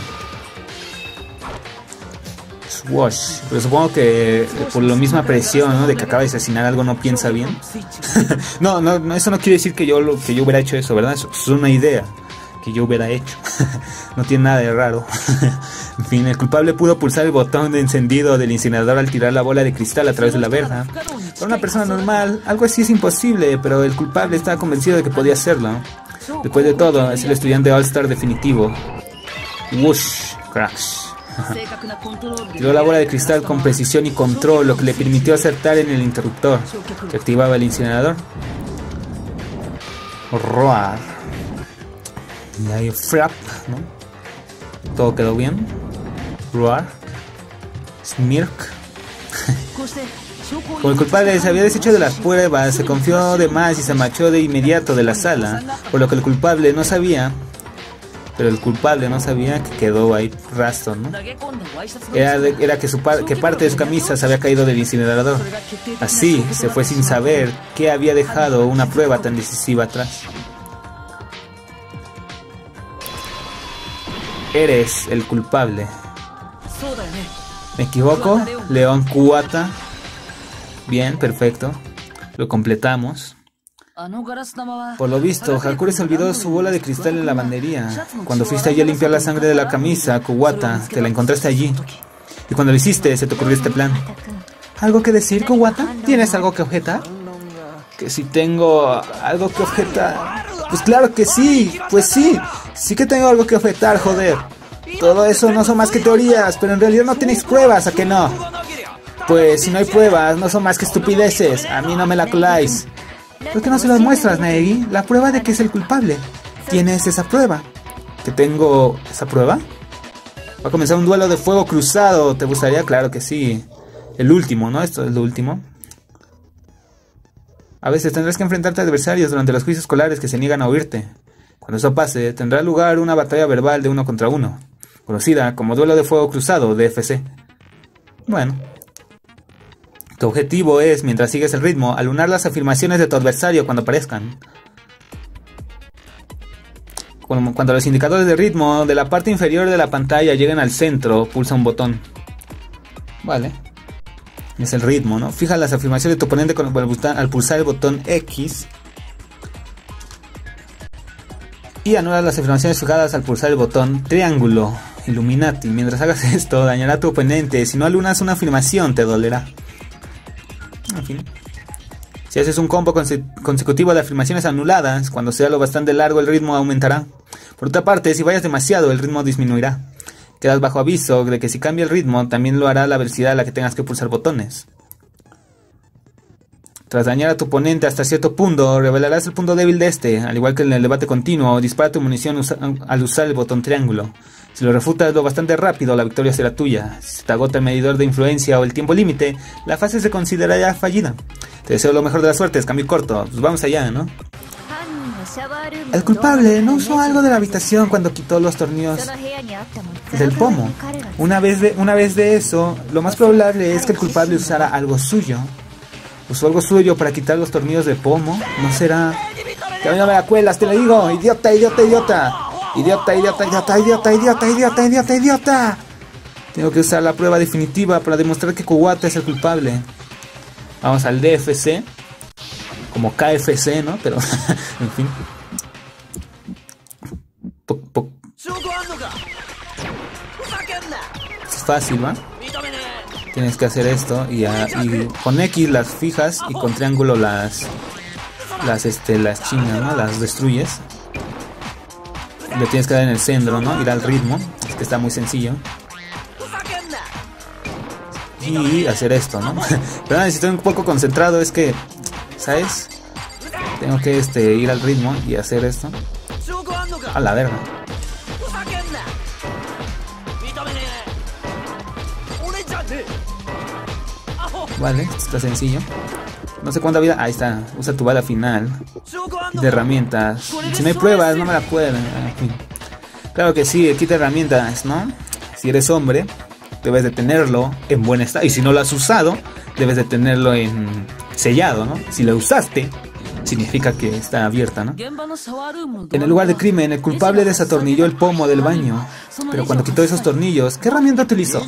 Wash. Pero supongo que por la misma presión, ¿no? De que acaba de asesinar algo, no piensa bien. No, eso no quiere decir que yo hubiera hecho eso, ¿verdad? Eso es una idea que yo hubiera hecho. No tiene nada de raro. En fin, el culpable pudo pulsar el botón de encendido del incinerador al tirar la bola de cristal a través de la verja. Para una persona normal, algo así es imposible, pero el culpable estaba convencido de que podía hacerlo. Después de todo, es el estudiante All-Star definitivo. Whoosh, crash. Tiró la bola de cristal con precisión y control, lo que le permitió acertar en el interruptor que activaba el incinerador. Roar. Y ahí frap, ¿no? Todo quedó bien. Roar. Smirk. Como el culpable se había deshecho de las pruebas, se confió de más y se marchó de inmediato de la sala, por lo que el culpable no sabía. Pero el culpable no sabía que quedó ahí rastro, ¿no? Era que parte de su camisa se había caído del incinerador. Así se fue sin saber que había dejado una prueba tan decisiva atrás. Eres el culpable. ¿Me equivoco? León Kuwata. Bien, perfecto. Lo completamos. Por lo visto, Hagakure se olvidó su bola de cristal en la lavandería. Cuando fuiste allí a limpiar la sangre de la camisa, Kuwata, te la encontraste allí. Y cuando lo hiciste, se te ocurrió este plan. ¿Algo que decir, Kuwata? ¿Tienes algo que objetar? Que si tengo algo que objetar. Pues claro que sí, pues sí. Sí que tengo algo que objetar, joder. Todo eso no son más que teorías, pero en realidad no tenéis pruebas, ¿a que no? Pues si no hay pruebas, no son más que estupideces. A mí no me la coláis. ¿Por qué no se las muestras, Naegi? La prueba de que es el culpable. ¿Tienes esa prueba? ¿Que tengo esa prueba? Va a comenzar un duelo de fuego cruzado. ¿Te gustaría? Claro que sí. El último, ¿no? Esto es lo último. A veces tendrás que enfrentarte a adversarios durante los juicios escolares que se niegan a oírte. Cuando eso pase, tendrá lugar una batalla verbal de 1 contra 1, conocida como duelo de fuego cruzado, DFC. Bueno. Tu objetivo es, mientras sigues el ritmo, alunar las afirmaciones de tu adversario cuando aparezcan. Cuando los indicadores de ritmo de la parte inferior de la pantalla lleguen al centro, pulsa un botón. Vale. Es el ritmo, ¿no? Fija las afirmaciones de tu oponente al pulsar el botón X. Y anula las afirmaciones fijadas al pulsar el botón triángulo. Illuminati. Mientras hagas esto, dañará a tu oponente. Si no alunas una afirmación, te dolerá. En fin. Si haces un combo consecutivo de afirmaciones anuladas, cuando sea lo bastante largo, el ritmo aumentará. Por otra parte, si vayas demasiado, el ritmo disminuirá. Quedas bajo aviso de que si cambia el ritmo, también lo hará la velocidad a la que tengas que pulsar botones. Tras dañar a tu oponente hasta cierto punto, revelarás el punto débil de este. Al igual que en el debate continuo, dispara tu munición al usar el botón triángulo. Si lo refutas lo bastante rápido, la victoria será tuya. Si se te agota el medidor de influencia o el tiempo límite, la fase se considerará fallida. Te deseo lo mejor de la suerte, es cambio corto. Pues vamos allá, ¿no? El culpable no usó algo de la habitación cuando quitó los tornillos del pomo. Una vez de eso, lo más probable es que el culpable usara algo suyo. Usó algo suyo para quitar los tornillos de pomo. ¿No será? Que a mí no me la cuelas, te lo digo. Idiota, idiota, idiota. Idiota, idiota, idiota, idiota, idiota, idiota, idiota, idiota. Tengo que usar la prueba definitiva para demostrar que Kuwata es el culpable. Vamos al DFC. Como KFC, ¿no? Pero, en fin. fácil, ¿va? Tienes que hacer esto y con X las fijas y con triángulo las chingas, ¿no? Las destruyes. Le tienes que dar en el centro, ¿no? Ir al ritmo. Es que está muy sencillo. Y hacer esto, ¿no? Pero si estoy un poco concentrado es que, ¿sabes? Tengo que ir al ritmo y hacer esto. A la verga. Vale, esto está sencillo. No sé cuánta vida. Ahí está. Usa tu bala final de herramientas. Si no hay pruebas, no me la pueden. Claro que sí, quita herramientas, ¿no? Si eres hombre, debes de tenerlo en buen estado. Y si no lo has usado, debes de tenerlo en sellado, ¿no? Si lo usaste, significa que está abierta, ¿no? En el lugar de crimen, el culpable desatornilló el pomo del baño. Pero cuando quitó esos tornillos, ¿qué herramienta utilizó?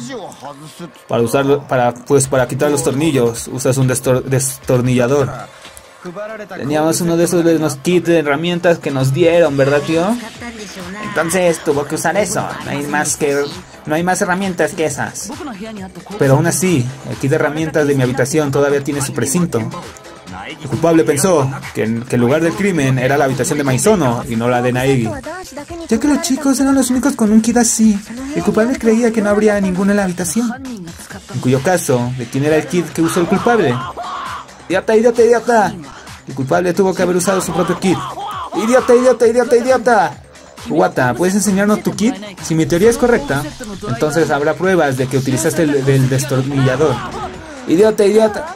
Para quitar los tornillos, usas un destornillador. Teníamos uno de esos de los kits de herramientas que nos dieron, ¿verdad, tío? Entonces tuvo que usar eso. No hay más herramientas que esas. Pero aún así, el kit de herramientas de mi habitación todavía tiene su precinto. El culpable pensó que el lugar del crimen era la habitación de Maizono y no la de Naegi. Ya que los chicos eran los únicos con un kit así, el culpable creía que no habría ninguno en la habitación. En cuyo caso, ¿de quién era el kit que usó el culpable? ¡Idiota, idiota, idiota! El culpable tuvo que haber usado su propio kit. ¡Idiota, idiota, idiota, idiota! Kuwata, ¿puedes enseñarnos tu kit? Si mi teoría es correcta, entonces habrá pruebas de que utilizaste el destornillador. ¡Idiota, idiota!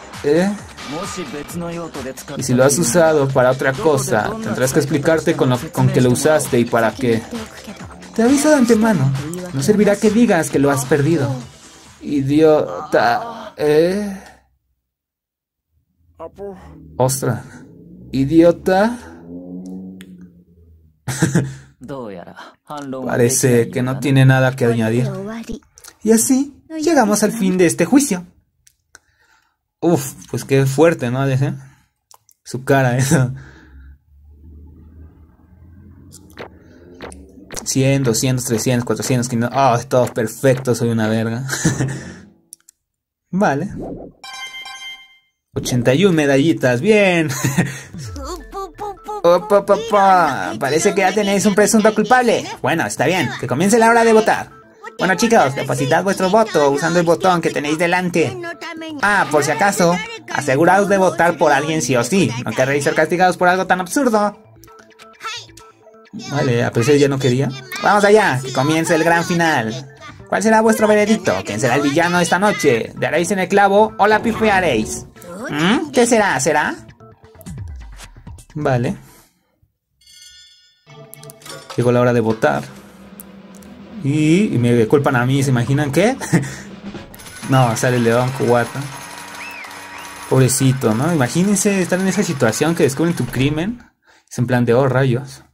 Y si lo has usado para otra cosa, tendrás que explicarte con qué lo usaste y para qué. Te aviso de antemano. No servirá que digas que lo has perdido. Idiota. Ostras. Idiota. Parece que no tiene nada que añadir. Y así llegamos al fin de este juicio. Uf, pues qué fuerte, ¿no? Su cara, eso. 100, 200, 300, 400, 500. Oh, todo perfecto, soy una verga. Vale. 81 medallitas, bien. Parece que ya tenéis un presunto culpable. Bueno, está bien, que comience la hora de votar. Bueno, chicos, depositad vuestro voto usando el botón que tenéis delante. Ah, por si acaso, aseguraos de votar por alguien sí o sí. No querréis ser castigados por algo tan absurdo. Vale, a pesar ya no quería. Vamos allá, que comience el gran final. ¿Cuál será vuestro veredicto? ¿Quién será el villano esta noche? ¿Daréis en el clavo o la pifiaréis? ¿Qué será? ¿Será? Vale. Llegó la hora de votar. Y me culpan a mí, ¿se imaginan qué? No, sale León Kuwata. Pobrecito, ¿no? Imagínense estar en esa situación que descubren tu crimen. Es en plan de, oh, rayos.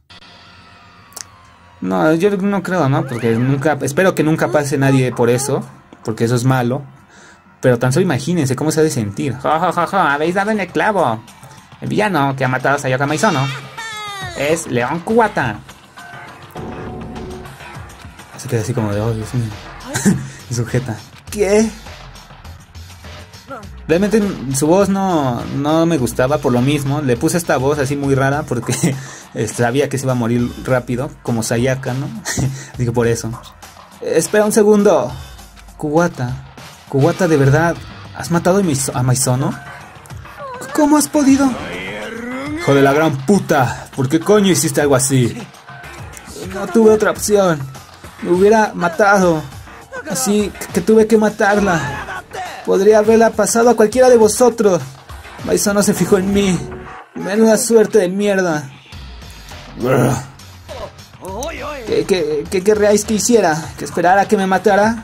No, yo no creo, ¿no? Porque espero que nunca pase nadie por eso. Porque eso es malo. Pero tan solo imagínense cómo se ha de sentir. Habéis dado en el clavo. El villano que ha matado a Sayaka Maizono es León Kuwata. Se queda así como de, oh, Dios mío. Y sujeta. ¿Qué? Realmente su voz no me gustaba por lo mismo. Le puse esta voz así muy rara porque sabía que se iba a morir rápido, como Sayaka, ¿no? Digo por eso. Espera un segundo. Kuwata, ¿de verdad has matado a Maizono? ¿Cómo has podido? Hijo de la gran puta, ¿por qué coño hiciste algo así? No tuve otra opción. Me hubiera matado. Así que tuve que matarla. Podría haberla pasado a cualquiera de vosotros. Maizono se fijó en mí. Menuda suerte de mierda. ¿Qué querríais que hiciera? ¿Que esperara a que me matara?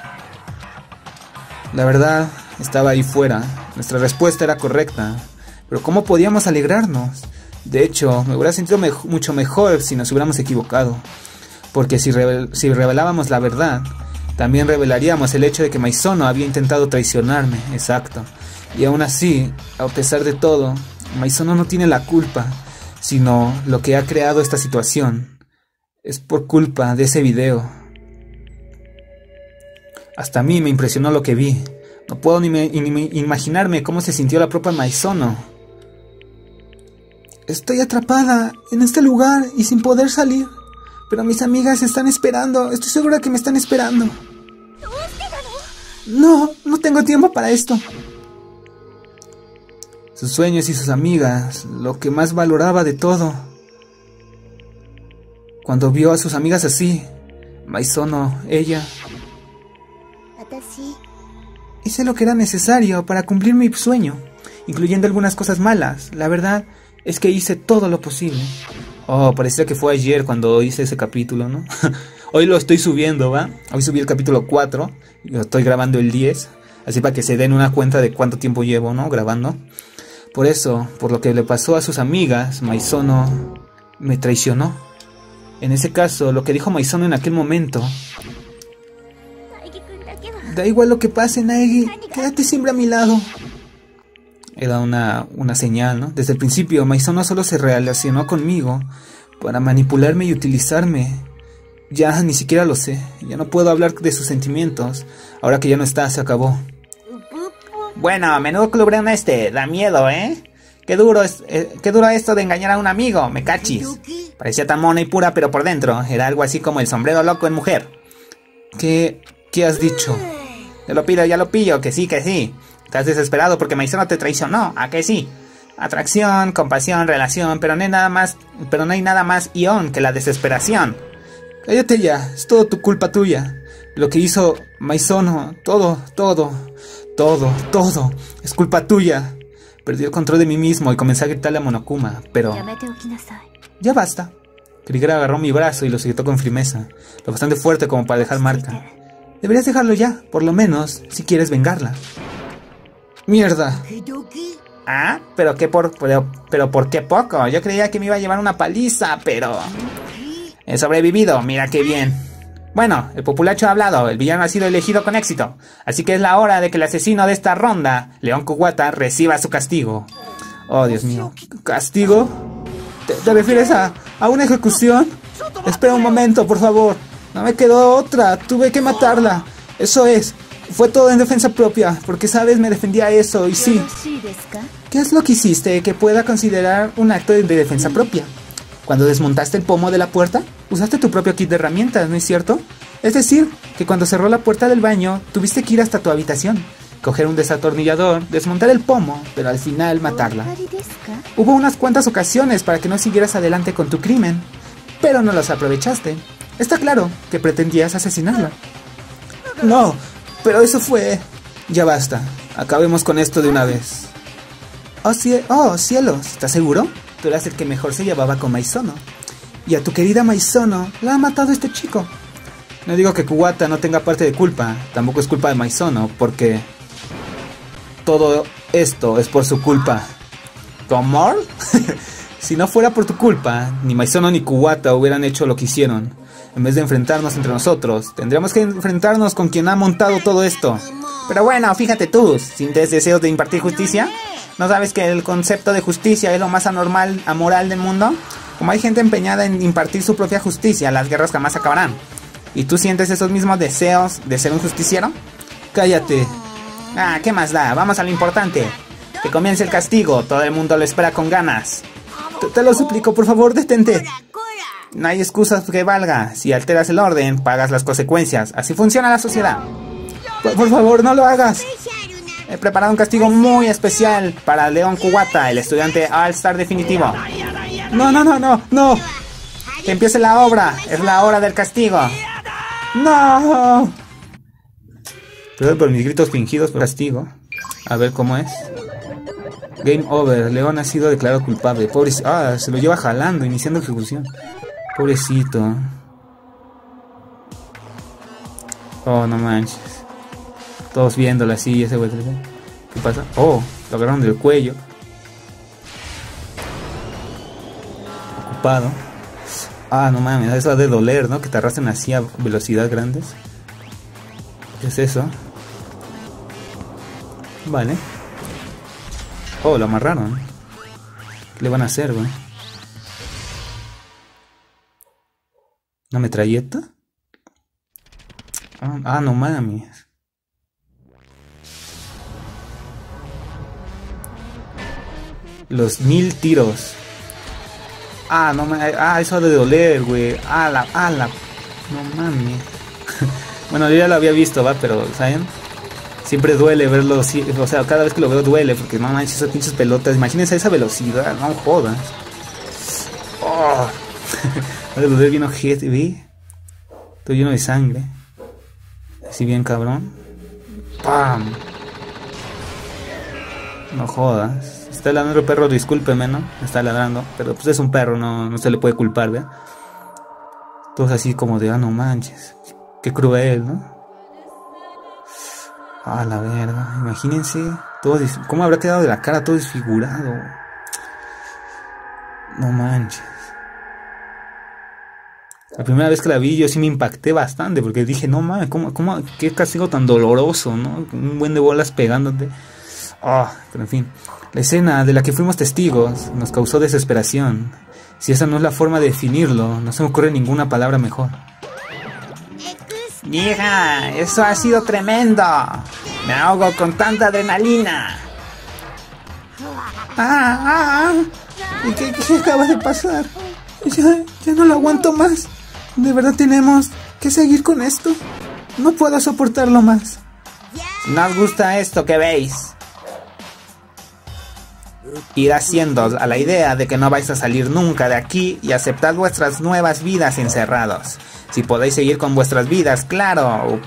La verdad, estaba ahí fuera. Nuestra respuesta era correcta. Pero ¿cómo podíamos alegrarnos? De hecho, me hubiera sentido mucho mejor si nos hubiéramos equivocado. Porque si revelábamos la verdad, también revelaríamos el hecho de que Maizono había intentado traicionarme. Exacto. Y aún así, a pesar de todo, Maizono no tiene la culpa, sino lo que ha creado esta situación. Es por culpa de ese video. Hasta a mí me impresionó lo que vi. No puedo ni imaginarme cómo se sintió la propia Maizono. Estoy atrapada en este lugar y sin poder salir. Pero mis amigas están esperando. Estoy segura que me están esperando. No tengo tiempo para esto. Sus sueños y sus amigas, lo que más valoraba de todo. Cuando vio a sus amigas así, Maizono, ella... Hice lo que era necesario para cumplir mi sueño, incluyendo algunas cosas malas. La verdad es que hice todo lo posible. Oh, parecía que fue ayer cuando hice ese capítulo, ¿no? Hoy lo estoy subiendo, ¿va? Hoy subí el capítulo 4, y lo estoy grabando el 10, así para que se den una cuenta de cuánto tiempo llevo, ¿no? Grabando. Por eso, por lo que le pasó a sus amigas, Maizono me traicionó. En ese caso, lo que dijo Maizono en aquel momento... Da igual lo que pase, Naegi, quédate siempre a mi lado. Era una señal, ¿no? Desde el principio, Maizono solo se relacionó conmigo para manipularme y utilizarme. Ya ni siquiera lo sé. Ya no puedo hablar de sus sentimientos. Ahora que ya no está, se acabó. Bueno, menudo clubrón da miedo, ¿eh? Qué duro esto de engañar a un amigo, me cachis. Parecía tan mona y pura, pero por dentro era algo así como el sombrero loco en mujer. ¿Qué has dicho? Ya lo pillo, que sí. Estás desesperado porque Maizono te traicionó, ¿a que sí? Atracción, compasión, relación, pero no hay nada más ión que la desesperación. Cállate ya, es todo tu culpa tuya. Lo que hizo Maizono, todo, es culpa tuya. Perdí el control de mí mismo y comencé a gritarle a Monokuma, pero... Ya basta. Krieger agarró mi brazo y lo sujetó con firmeza, lo bastante fuerte como para dejar marca. Deberías dejarlo ya, por lo menos, si quieres vengarla. ¡Mierda! Ah, pero ¿por qué poco? Yo creía que me iba a llevar una paliza, pero... He sobrevivido, mira qué bien. Bueno, el populacho ha hablado, el villano ha sido elegido con éxito. Así que es la hora de que el asesino de esta ronda, León Kuwata, reciba su castigo. Oh, Dios mío. ¿Castigo? ¿Te refieres a una ejecución? Espera un momento, por favor. No me quedó otra, tuve que matarla. Eso es, fue todo en defensa propia, porque sabes, me defendía a eso, y sí. ¿Qué es lo que hiciste que pueda considerar un acto de defensa propia? Cuando desmontaste el pomo de la puerta, usaste tu propio kit de herramientas, ¿no es cierto? Es decir, que cuando cerró la puerta del baño, tuviste que ir hasta tu habitación, coger un desatornillador, desmontar el pomo, pero al final matarla. Hubo unas cuantas ocasiones para que no siguieras adelante con tu crimen, pero no las aprovechaste. Está claro que pretendías asesinarla. No, pero eso fue... Ya basta, acabemos con esto de una vez. Oh, cielos, ¿estás seguro? Tú eras el que mejor se llevaba con Maizono. Y a tu querida Maizono la ha matado este chico. No digo que Kuwata no tenga parte de culpa, tampoco es culpa de Maizono, porque... todo esto es por su culpa. ¿Cómo? Si no fuera por tu culpa, ni Maizono ni Kuwata hubieran hecho lo que hicieron. En vez de enfrentarnos entre nosotros, tendríamos que enfrentarnos con quien ha montado todo esto. Pero bueno, fíjate tú, ¿sientes deseos de impartir justicia? ¿No sabes que el concepto de justicia es lo más amoral del mundo? Como hay gente empeñada en impartir su propia justicia, las guerras jamás acabarán. ¿Y tú sientes esos mismos deseos de ser un justiciero? Cállate. Ah, ¿qué más da? Vamos a lo importante. Que comience el castigo, todo el mundo lo espera con ganas. Te lo suplico, por favor, detente. No hay excusas que valga. Si alteras el orden, pagas las consecuencias. Así funciona la sociedad. Por favor, no lo hagas. He preparado un castigo muy especial para León Kuwata, el estudiante All-Star definitivo. No. Que empiece la obra. Es la hora del castigo. No. Perdón por mis gritos fingidos por castigo. A ver cómo es. Game over. León ha sido declarado culpable. Pobrecito. Ah, se lo lleva jalando, iniciando ejecución. Pobrecito. Oh, no manches. Todos viéndolo así, ese güey. ¿Qué pasa? Oh, lo agarraron del cuello. Ocupado. Ah, no mames, eso ha de doler, ¿no? Que te arrastren así a velocidad grandes. ¿Qué es eso? Vale. Oh, lo amarraron. ¿Qué le van a hacer, güey? ¿Una metralleta? Ah, no mames. Los 1000 tiros. Ah, no me... Ah, eso ha de doler, güey. Ala. No mames. Bueno, yo ya lo había visto, va, pero, ¿saben? Siempre duele verlo, o sea, cada vez que lo veo duele, porque no manches, esas pinches pelotas. Imagínense esa velocidad, no jodas. Oh. Va a doler bien ojete, ¿vi? Estoy lleno de sangre. Así bien cabrón. ¡Pam! No jodas. Está ladrando el perro, discúlpeme, ¿no? Está ladrando, pero pues es un perro, no se le puede culpar, ¿verdad? Todos así como de, no manches. Qué cruel, ¿no? Ah, la verga. Imagínense todo cómo habrá quedado de la cara todo desfigurado. No manches. La primera vez que la vi yo sí me impacté bastante, porque dije, no mames, ¿cómo, qué castigo tan doloroso, ¿no? Un buen de bolas pegándote. Oh, pero en fin. La escena de la que fuimos testigos nos causó desesperación. Si esa no es la forma de definirlo, no se me ocurre ninguna palabra mejor. Hija, eso ha sido tremendo. Me ahogo con tanta adrenalina. ¿Qué acaba de pasar? Ya no lo aguanto más. ¿De verdad tenemos que seguir con esto? No puedo soportarlo más. Si no os gusta esto que veis, id haciendo a la idea de que no vais a salir nunca de aquí y aceptad vuestras nuevas vidas encerrados. Si podéis seguir con vuestras vidas, claro.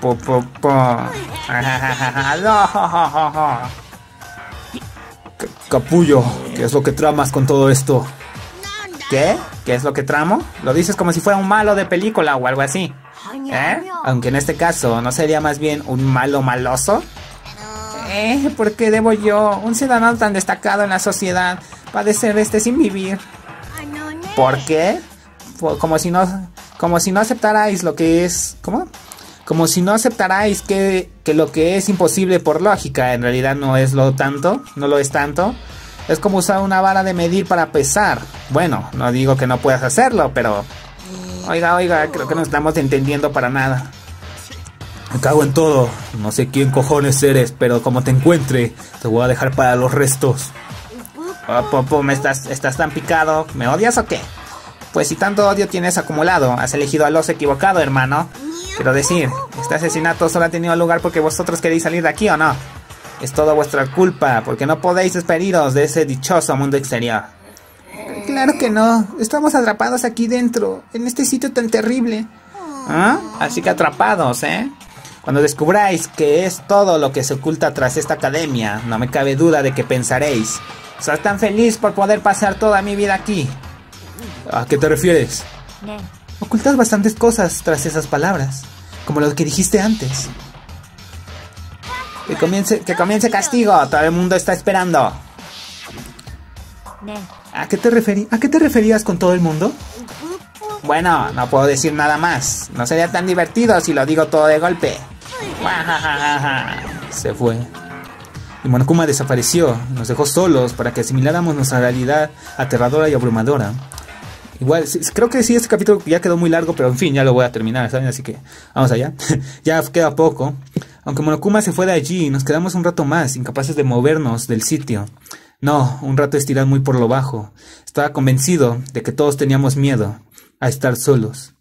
Capullo, ¿qué es lo que tramas con todo esto? ¿Qué? ¿Qué es lo que tramo? Lo dices como si fuera un malo de película o algo así. Aunque en este caso, ¿no sería más bien un malo maloso? ¿Por qué debo yo, un ciudadano tan destacado en la sociedad, padecer sin vivir? ¿Por qué? Como si no aceptarais lo que es... ¿Cómo? Como si no aceptarais que lo que es imposible por lógica en realidad no es lo es tanto. Es como usar una vara de medir para pesar. Bueno, no digo que no puedas hacerlo, pero... Oiga, creo que no estamos entendiendo para nada. Me cago en todo. No sé quién cojones eres, pero como te encuentre, te voy a dejar para los restos. Popo, estás tan picado. ¿Me odias o qué? Pues si tanto odio tienes acumulado, has elegido al oso equivocado, hermano. Quiero decir, este asesinato solo ha tenido lugar porque vosotros queréis salir de aquí, ¿o no? Es toda vuestra culpa, porque no podéis despediros de ese dichoso mundo exterior. Claro que no, estamos atrapados aquí dentro, en este sitio tan terrible. Así que atrapados, ¿eh? Cuando descubráis que es todo lo que se oculta tras esta academia, no me cabe duda de que pensaréis: soy tan feliz por poder pasar toda mi vida aquí. ¿A qué te refieres? Ocultas bastantes cosas tras esas palabras, como lo que dijiste antes. Que comience castigo, todo el mundo está esperando. ¿A qué te referías con todo el mundo? Bueno, no puedo decir nada más. No sería tan divertido si lo digo todo de golpe. Se fue. Y Monokuma desapareció. Nos dejó solos para que asimiláramos nuestra realidad aterradora y abrumadora. Igual, creo que sí, este capítulo ya quedó muy largo, pero en fin, ya lo voy a terminar, ¿saben? Así que vamos allá. Ya queda poco. Aunque Monokuma se fue de allí, nos quedamos un rato más, incapaces de movernos del sitio. No, un rato estirado muy por lo bajo. Estaba convencido de que todos teníamos miedo a estar solos.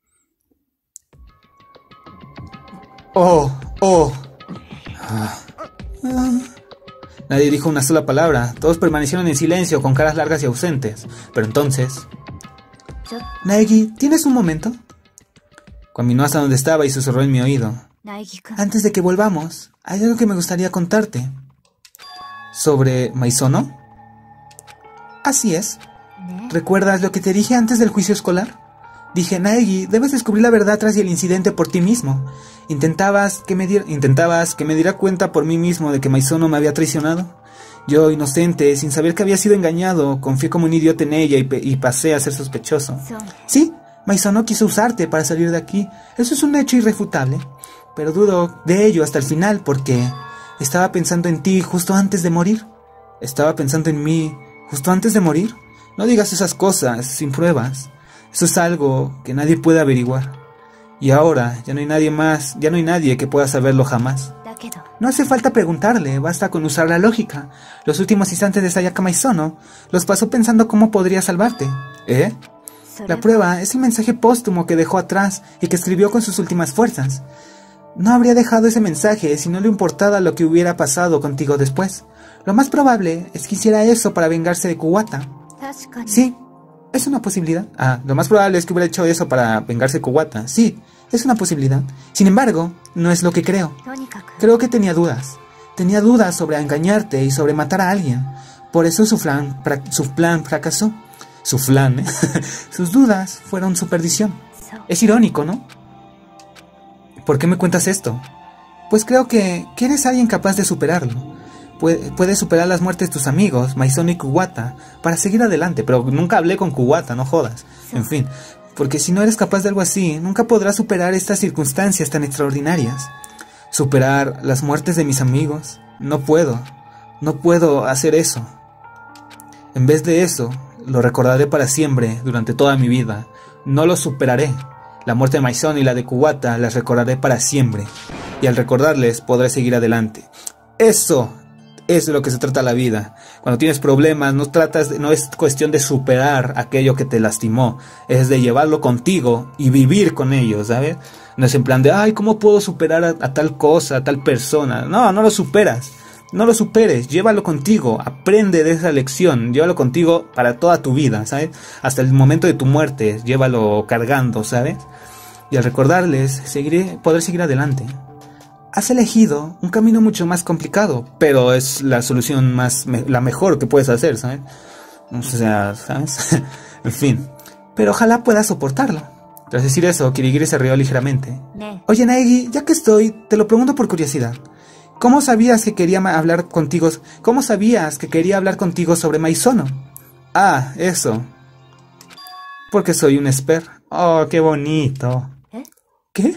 Nadie dijo una sola palabra. Todos permanecieron en silencio, con caras largas y ausentes. Pero entonces... Naegi, ¿tienes un momento? Caminó hasta donde estaba y susurró en mi oído. Antes de que volvamos, hay algo que me gustaría contarte. ¿Sobre Maizono? Así es. ¿Recuerdas lo que te dije antes del juicio escolar? Dije, Naegi, debes descubrir la verdad tras el incidente por ti mismo. Intentabas que me diera cuenta por mí mismo de que Maizono me había traicionado. Yo, inocente, sin saber que había sido engañado, confié como un idiota en ella y pasé a ser sospechoso. Sí, Maizono quiso usarte para salir de aquí. Eso es un hecho irrefutable. Pero dudo de ello hasta el final porque estaba pensando en ti justo antes de morir. ¿Estaba pensando en mí justo antes de morir? No digas esas cosas sin pruebas. Eso es algo que nadie puede averiguar. Y ahora ya no hay nadie que pueda saberlo jamás. No hace falta preguntarle, basta con usar la lógica. Los últimos instantes de Sayaka Maizono los pasó pensando cómo podría salvarte. ¿Eh? La prueba es el mensaje póstumo que dejó atrás y que escribió con sus últimas fuerzas. No habría dejado ese mensaje si no le importara lo que hubiera pasado contigo después. Lo más probable es que hiciera eso para vengarse de Kuwata. Sí, es una posibilidad. Lo más probable es que hubiera hecho eso para vengarse de Kuwata. Sí, es una posibilidad. Sin embargo, no es lo que creo. Creo que tenía dudas. Tenía dudas sobre engañarte y sobre matar a alguien. Por eso su plan fracasó. Su flan, ¿eh? Sus dudas fueron su perdición. Es irónico, ¿no? ¿Por qué me cuentas esto? Pues creo que eres alguien capaz de superarlo. Puedes superar las muertes de tus amigos, Maizono y Kuwata, para seguir adelante. Pero nunca hablé con Kuwata, no jodas. En fin, porque si no eres capaz de algo así, nunca podrás superar estas circunstancias tan extraordinarias. Superar las muertes de mis amigos. No puedo hacer eso. En vez de eso, lo recordaré para siempre, durante toda mi vida. No lo superaré. La muerte de Maizono y la de Kuwata las recordaré para siempre. Y al recordarles, podré seguir adelante. Eso es de lo que se trata la vida. Cuando tienes problemas, no es cuestión de superar aquello que te lastimó. Es de llevarlo contigo y vivir con ello, ¿sabes? No es en plan de, ay, ¿cómo puedo superar a tal cosa, a tal persona? No lo superas. No lo superes, llévalo contigo, aprende de esa lección, llévalo contigo para toda tu vida, ¿sabes? Hasta el momento de tu muerte, llévalo cargando, ¿sabes? Y al recordarles, podré seguir adelante. Has elegido un camino mucho más complicado, pero es la solución la mejor que puedes hacer, ¿sabes? O sea, ¿sabes? En fin, pero ojalá puedas soportarlo. Tras decir eso, Kirigiri se rió ligeramente. Oye, Naegi, ya que estoy, te lo pregunto por curiosidad. ¿Cómo sabías que quería hablar contigo? ¿Cómo sabías que quería hablar contigo sobre Maizono? Eso. Porque soy un esper. Oh, qué bonito. ¿Qué?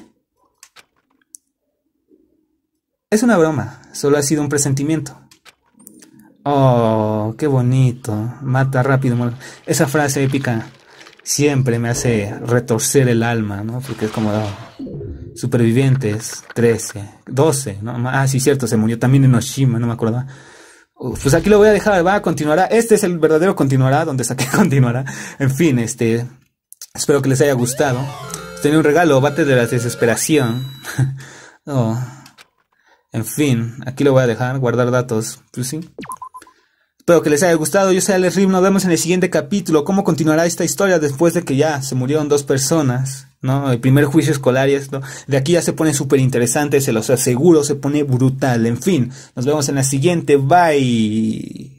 Es una broma. Solo ha sido un presentimiento. Oh, qué bonito. Mata rápido. Esa frase épica siempre me hace retorcer el alma, ¿no? Porque es como... supervivientes, 13, 12, ¿no? Sí, cierto, se murió también en Oshima, no me acordaba. Pues aquí lo voy a dejar, continuará. Este es el verdadero continuará, donde saqué continuará. En fin, espero que les haya gustado. Tenía un regalo, bate de la desesperación. En fin, aquí lo voy a dejar, guardar datos, pues sí. Espero que les haya gustado. Yo soy Alex Rim. Nos vemos en el siguiente capítulo. ¿Cómo continuará esta historia después de que ya se murieron 2 personas? ¿No? El primer juicio escolar y esto. De aquí ya se pone súper interesante. Se los aseguro. Se pone brutal. En fin. Nos vemos en la siguiente. Bye.